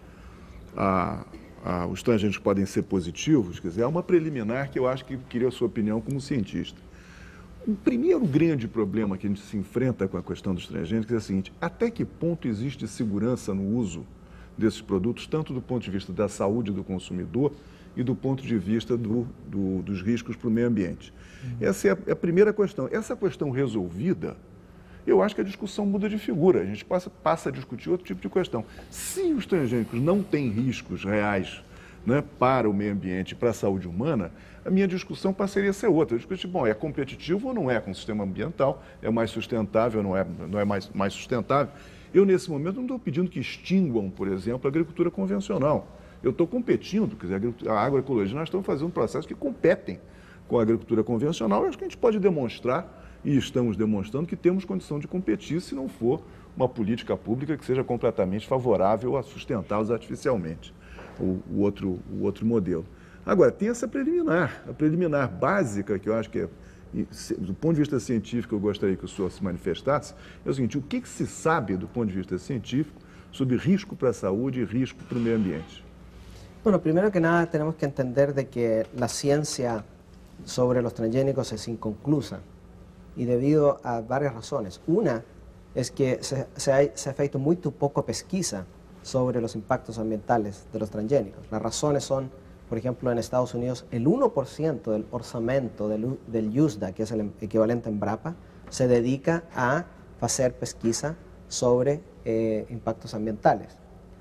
os transgênicos podem ser positivos, quer dizer, há uma preliminar que eu acho que queria a sua opinião como cientista. O primeiro grande problema que a gente se enfrenta com a questão dos transgênicos é o seguinte: até que ponto existe segurança no uso desses produtos, tanto do ponto de vista da saúde do consumidor e do ponto de vista dos riscos para o meio ambiente. Essa é a primeira questão. Essa questão resolvida, eu acho que a discussão muda de figura. A gente passa a discutir outro tipo de questão. Se os transgênicos não têm riscos reais, né, para o meio ambiente e para a saúde humana, a minha discussão passaria a ser outra. Eu discutir, bom, é competitivo ou não é com o sistema ambiental? É mais sustentável ou não é mais sustentável? Eu, nesse momento, não estou pedindo que extinguam, por exemplo, a agricultura convencional. Eu estou competindo, quer dizer, a agroecologia, nós estamos fazendo processos que competem com a agricultura convencional. Eu acho que a gente pode demonstrar, e estamos demonstrando, que temos condição de competir se não for uma política pública que seja completamente favorável a sustentá-los artificialmente, o outro modelo. Agora, tem essa preliminar, a preliminar básica, que eu acho que do ponto de vista científico, eu gostaria que o senhor se manifestasse, é o seguinte: o que se sabe, do ponto de vista científico, sobre risco para a saúde e risco para o meio ambiente? Bueno, primero que nada tenemos que entender de que la ciencia sobre los transgénicos es inconclusa y debido a varias razones. Una es que se ha feito muy poco pesquisa sobre los impactos ambientales de los transgénicos. Las razones son, por ejemplo, en Estados Unidos, el 1% del orçamento del USDA, que es el equivalente en BRAPA, se dedica a hacer pesquisa sobre impactos ambientales.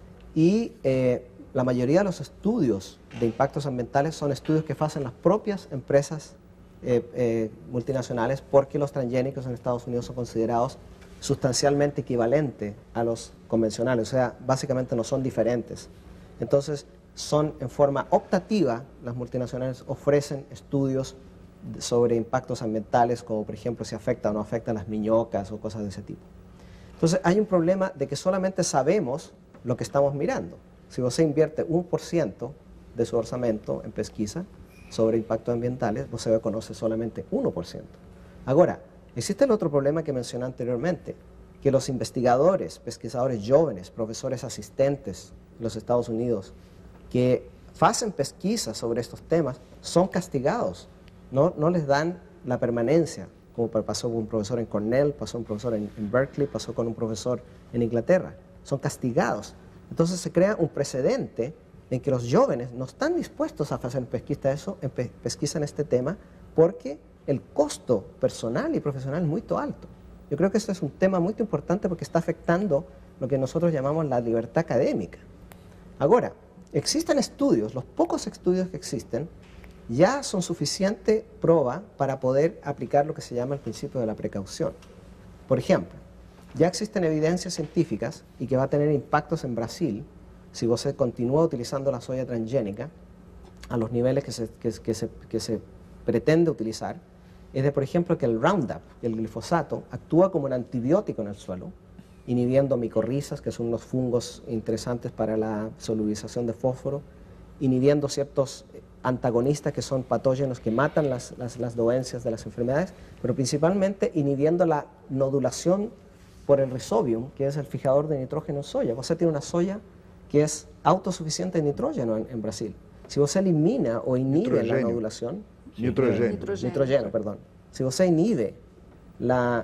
Y la mayoría de los estudios de impactos ambientales son estudios que hacen las propias empresas multinacionales, porque los transgénicos en Estados Unidos son considerados sustancialmente equivalentes a los convencionales, o sea, básicamente no son diferentes. Entonces, son en forma optativa, las multinacionales ofrecen estudios sobre impactos ambientales, como por ejemplo si afecta o no afecta a las miñocas o cosas de ese tipo. Entonces, hay un problema de que solamente sabemos lo que estamos mirando. Si usted invierte 1% de su orçamento en pesquisa sobre impactos ambientales, usted conoce solamente 1%. Ahora, existe el otro problema que mencioné anteriormente, que los investigadores, pesquisadores jóvenes, profesores asistentes en los Estados Unidos, que hacen pesquisas sobre estos temas, son castigados, no les dan la permanencia, como pasó con un profesor en Cornell, pasó con un profesor en Berkeley, pasó con un profesor en Inglaterra, son castigados. Entonces se crea un precedente en que los jóvenes no están dispuestos a hacer pesquisa en este tema, porque el costo personal y profesional es muy alto. Yo creo que este es un tema muy importante porque está afectando lo que nosotros llamamos la libertad académica. Ahora, existen estudios, los pocos estudios que existen ya son suficiente prueba para poder aplicar lo que se llama el principio de la precaución. Por ejemplo, ya existen evidencias científicas y que va a tener impactos en Brasil si usted continúa utilizando la soya transgénica a los niveles que se pretende utilizar. Es de, por ejemplo, que el Roundup, el glifosato, actúa como un antibiótico en el suelo, inhibiendo micorrizas, que son unos fungos interesantes para la solubilización de fósforo, inhibiendo ciertos antagonistas que son patógenos que matan las dolencias de las enfermedades, pero principalmente inhibiendo la nodulación por el Rhizobium, que es el fijador de nitrógeno en soya. Usted tiene una soya que es autosuficiente en nitrógeno en Brasil. Si usted elimina o inhibe la nodulación, nitrógeno, perdón. Si usted inhibe la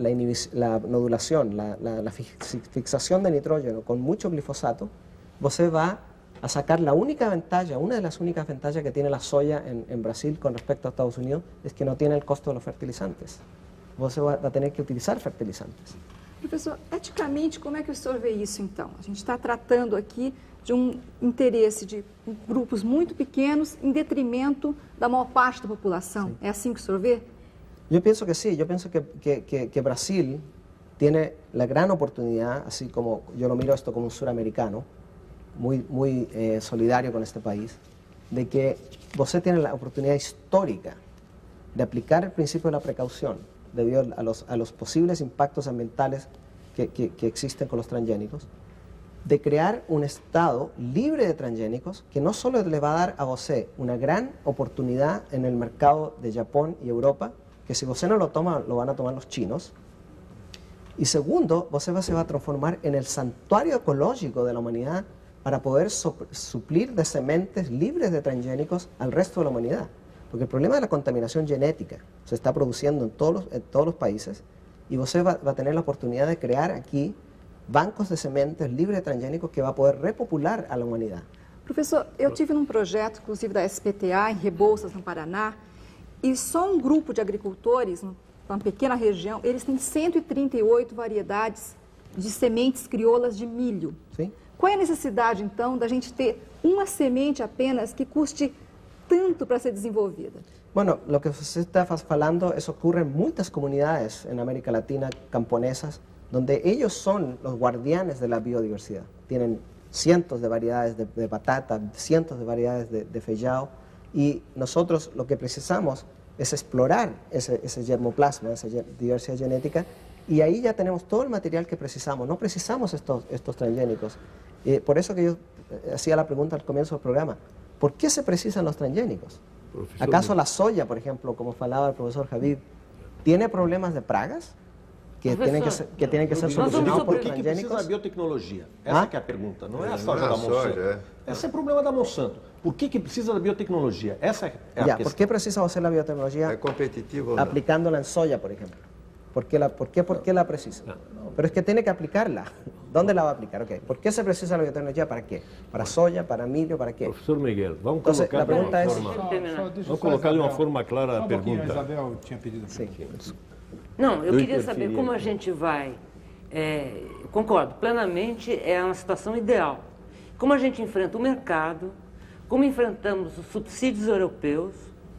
nodulación, la fixación de nitrógeno con mucho glifosato, usted va a sacar la única ventaja, una de las únicas ventajas que tiene la soya en Brasil con respecto a Estados Unidos, es que no tiene el costo de los fertilizantes. Usted va a tener que utilizar fertilizantes. Professor, eticamente, como é que o senhor vê isso, então? A gente está tratando aqui de um interesse de grupos muito pequenos em detrimento da maior parte da população. Sim. É assim que o senhor vê? Eu penso que sim. Eu penso que Brasil tem a grande oportunidade, assim como eu lo miro esto como um suramericano, muy solidario con este país, de que você tiene la oportunidad histórica de aplicar el principio de la precaución debido a los posibles impactos ambientales que existen con los transgénicos, de crear un estado libre de transgénicos que no solo le va a dar a você una gran oportunidad en el mercado de Japón y Europa, que si você no lo toma, lo van a tomar los chinos, y segundo, você se va a transformar en el santuario ecológico de la humanidad para poder suplir de sementes libres de transgénicos al resto de la humanidad. Porque el problema de la contaminación genética se está produciendo en todos los países, y usted va a tener la oportunidad de crear aquí bancos de sementes livres de transgênicos que vai poder repopular a humanidade. Professor, eu tive num projeto, inclusive da SPTA, em Rebouças, no Paraná, e só um grupo de agricultores, uma pequena região, eles têm 138 variedades de sementes crioulas de milho. Sim. Qual é a necessidade, então, da gente ter uma semente apenas que custe tanto para ser desenvolvida? Bueno, lo que usted está falando, eso ocurre en muchas comunidades en América Latina, camponesas, donde ellos son los guardianes de la biodiversidad. Tienen cientos de variedades de patata, cientos de variedades de feijão, y nosotros lo que precisamos es explorar ese germoplasma, esa diversidad genética, y ahí ya tenemos todo el material que precisamos. No precisamos estos transgénicos. Por eso que yo hacía la pregunta al comienzo del programa, ¿por qué se precisan los transgénicos? ¿Acaso la soya, por ejemplo, como falaba el profesor Javid, tiene problemas de pragas? que tienen que ser Nós vamos solucionados por por que precisa da transgênicos. biotecnologia? Essa que é a pergunta, não é a soja da Monsanto. Esse é o problema da Monsanto. Por que precisa da biotecnologia? Essa é a Ya, questão. ¿por qué precisa hacer la biotecnología É competitivo ou não? aplicándola en soya, por ejemplo? ¿Por qué la precisa? Pero es que tiene que aplicarla. ¿Dónde la va a aplicar? Okay. ¿Por qué se precisa la biotecnología? ¿Para qué? ¿Para soya? ¿Para milho? ¿Para qué? Professor Miguel, vamos Entonces, colocar la pregunta de es... uma forma, Deixa vamos só colocar de uma Isabel. forma clara Só a um pouquinho, pergunta. Isabel tinha pedido. Sí. Não, eu Eu queria interferi saber como a aqui. gente vai. Concordo, plenamente é uma situação ideal. Como a gente enfrenta o mercado, como enfrentamos os subsídios europeus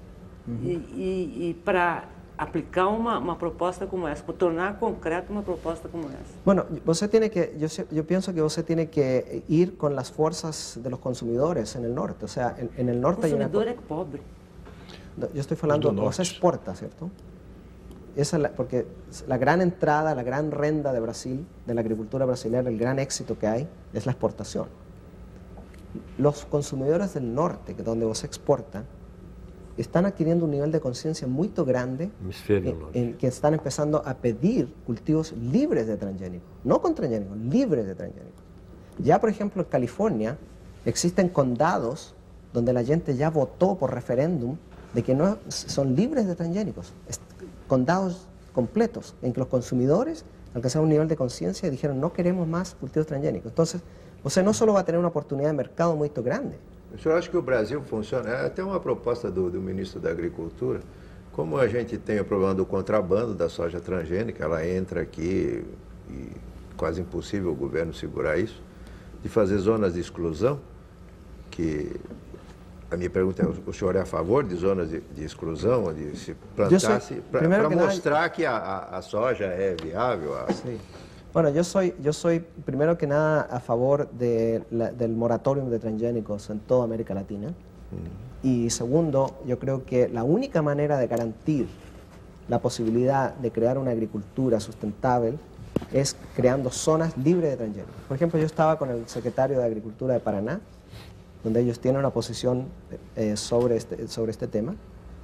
e para aplicar uma proposta como essa, para tornar concreta uma proposta como essa. Bueno, você tiene que, yo pienso que você tiene que ir con las fuerzas de los consumidores en el norte. O sea, en el O norte hay una... consumidor é pobre. Yo estoy hablando, você exporta, ¿cierto? Porque la gran entrada, la gran renda de Brasil, de la agricultura brasileña, el gran éxito que hay, es la exportación. Los consumidores del norte, que donde vos exporta, están adquiriendo un nivel de conciencia muy grande, que están empezando a pedir cultivos libres de transgénicos, no con transgénicos, libres de transgénicos. Ya, por ejemplo, en California existen condados donde la gente ya votó por referéndum de que no son libres de transgénicos, condados completos en que los consumidores alcanzaron un nivel de conciencia y dijeron no queremos más cultivos transgénicos. Entonces, você não só vai ter uma oportunidade de mercado muito grande. O senhor acha que o Brasil funciona? É até uma proposta do ministro da Agricultura. Como a gente tem o problema do contrabando da soja transgênica, ela entra aqui e quase impossível o governo segurar isso, de fazer zonas de exclusão, que a minha pergunta é, o senhor é a favor de zonas de exclusão, onde se plantasse, para mostrar que a soja é viável? Sí. Bueno, yo soy primero que nada a favor del moratorium de transgénicos en toda América Latina. Y segundo, yo creo que la única manera de garantir la posibilidad de crear una agricultura sustentable es creando zonas libres de transgénicos. Por ejemplo, yo estaba con el secretario de Agricultura de Paraná, donde ellos tienen una posición sobre este tema,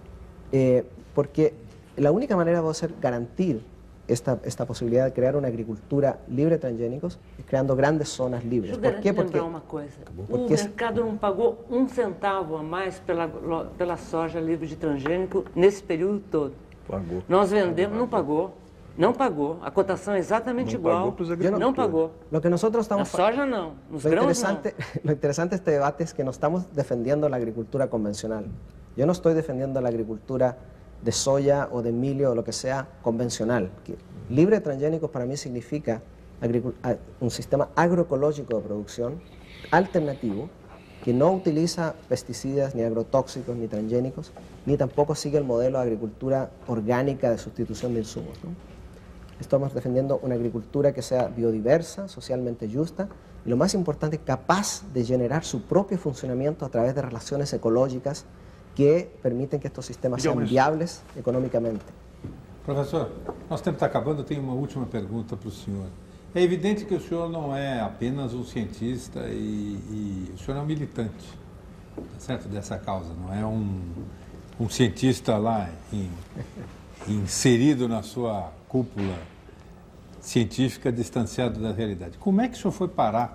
porque la única manera de hacer garantir esta posibilidad de crear una agricultura libre de transgénicos es creando grandes zonas libres. Deixa eu lembrar uma coisa. O mercado não pagou um centavo a mais pela soja livre de transgênico nesse período todo. Pagou. Nós vendemos, não pagou. A cotação é exatamente igual. Não pagou. Lo que nosotros estamos a soja não, nos grãos não. Lo interesante de este debate es que no estamos defendiendo la agricultura convencional. Yo no estoy defendiendo la agricultura de soya o de milio o lo que sea convencional. Libre de transgénicos para mí significa un sistema agroecológico de producción alternativo que no utiliza pesticidas, ni agrotóxicos, ni transgénicos, ni tampoco sigue el modelo de agricultura orgánica de sustitución de insumos, ¿no? Estamos defendiendo una agricultura que sea biodiversa, socialmente justa y lo más importante, capaz de generar su propio funcionamiento a través de relaciones ecológicas que permitem que estes sistemas sejam viáveis economicamente. Professor, nosso tempo está acabando, eu tenho uma última pergunta para o senhor. É evidente que o senhor não é apenas um cientista e o senhor é um militante, certo, dessa causa, não é um cientista lá inserido na sua cúpula científica, distanciado da realidade. Como é que o senhor foi parar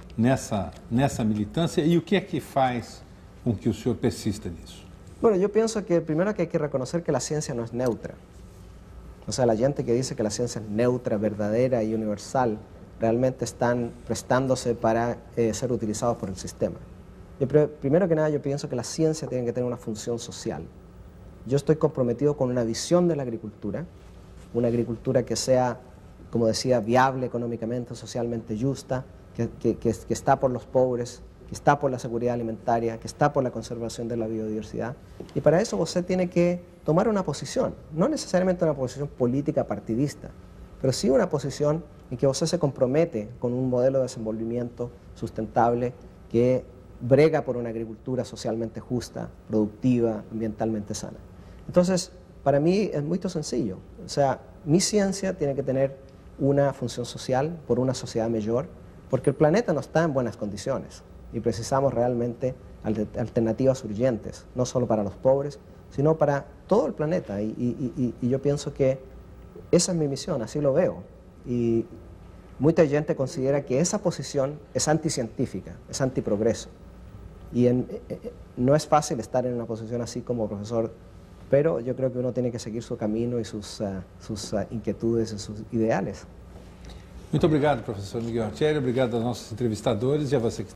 nessa militância e o que é que faz com que o senhor persista nisso? Bueno, yo pienso que primero que hay que reconocer que la ciencia no es neutra. O sea, la gente que dice que la ciencia es neutra, verdadera y universal, realmente están prestándose para ser utilizados por el sistema. Primero que nada, yo pienso que la ciencia tiene que tener una función social. Yo estoy comprometido con una visión de la agricultura, una agricultura que sea, como decía, viable económicamente, socialmente justa, que está por los pobres, que está por la seguridad alimentaria, que está por la conservación de la biodiversidad. Y para eso usted tiene que tomar una posición, no necesariamente una posición política partidista, pero sí una posición en que usted se compromete con un modelo de desenvolvimiento sustentable que brega por una agricultura socialmente justa, productiva, ambientalmente sana. Entonces, para mí es muy sencillo. O sea, mi ciencia tiene que tener una función social por una sociedad mejor, porque el planeta no está en buenas condiciones. Y precisamos realmente alternativas urgentes, no solo para los pobres, sino para todo el planeta. Y yo pienso que esa es mi misión, así lo veo. Y mucha gente considera que esa posición es anticientífica, es antiprogreso. Y no es fácil estar en una posición así como profesor, pero yo creo que uno tiene que seguir su camino y sus inquietudes e sus ideales. Muito obrigado, professor Miguel Altieri. Obrigado aos nossos entrevistadores e a você que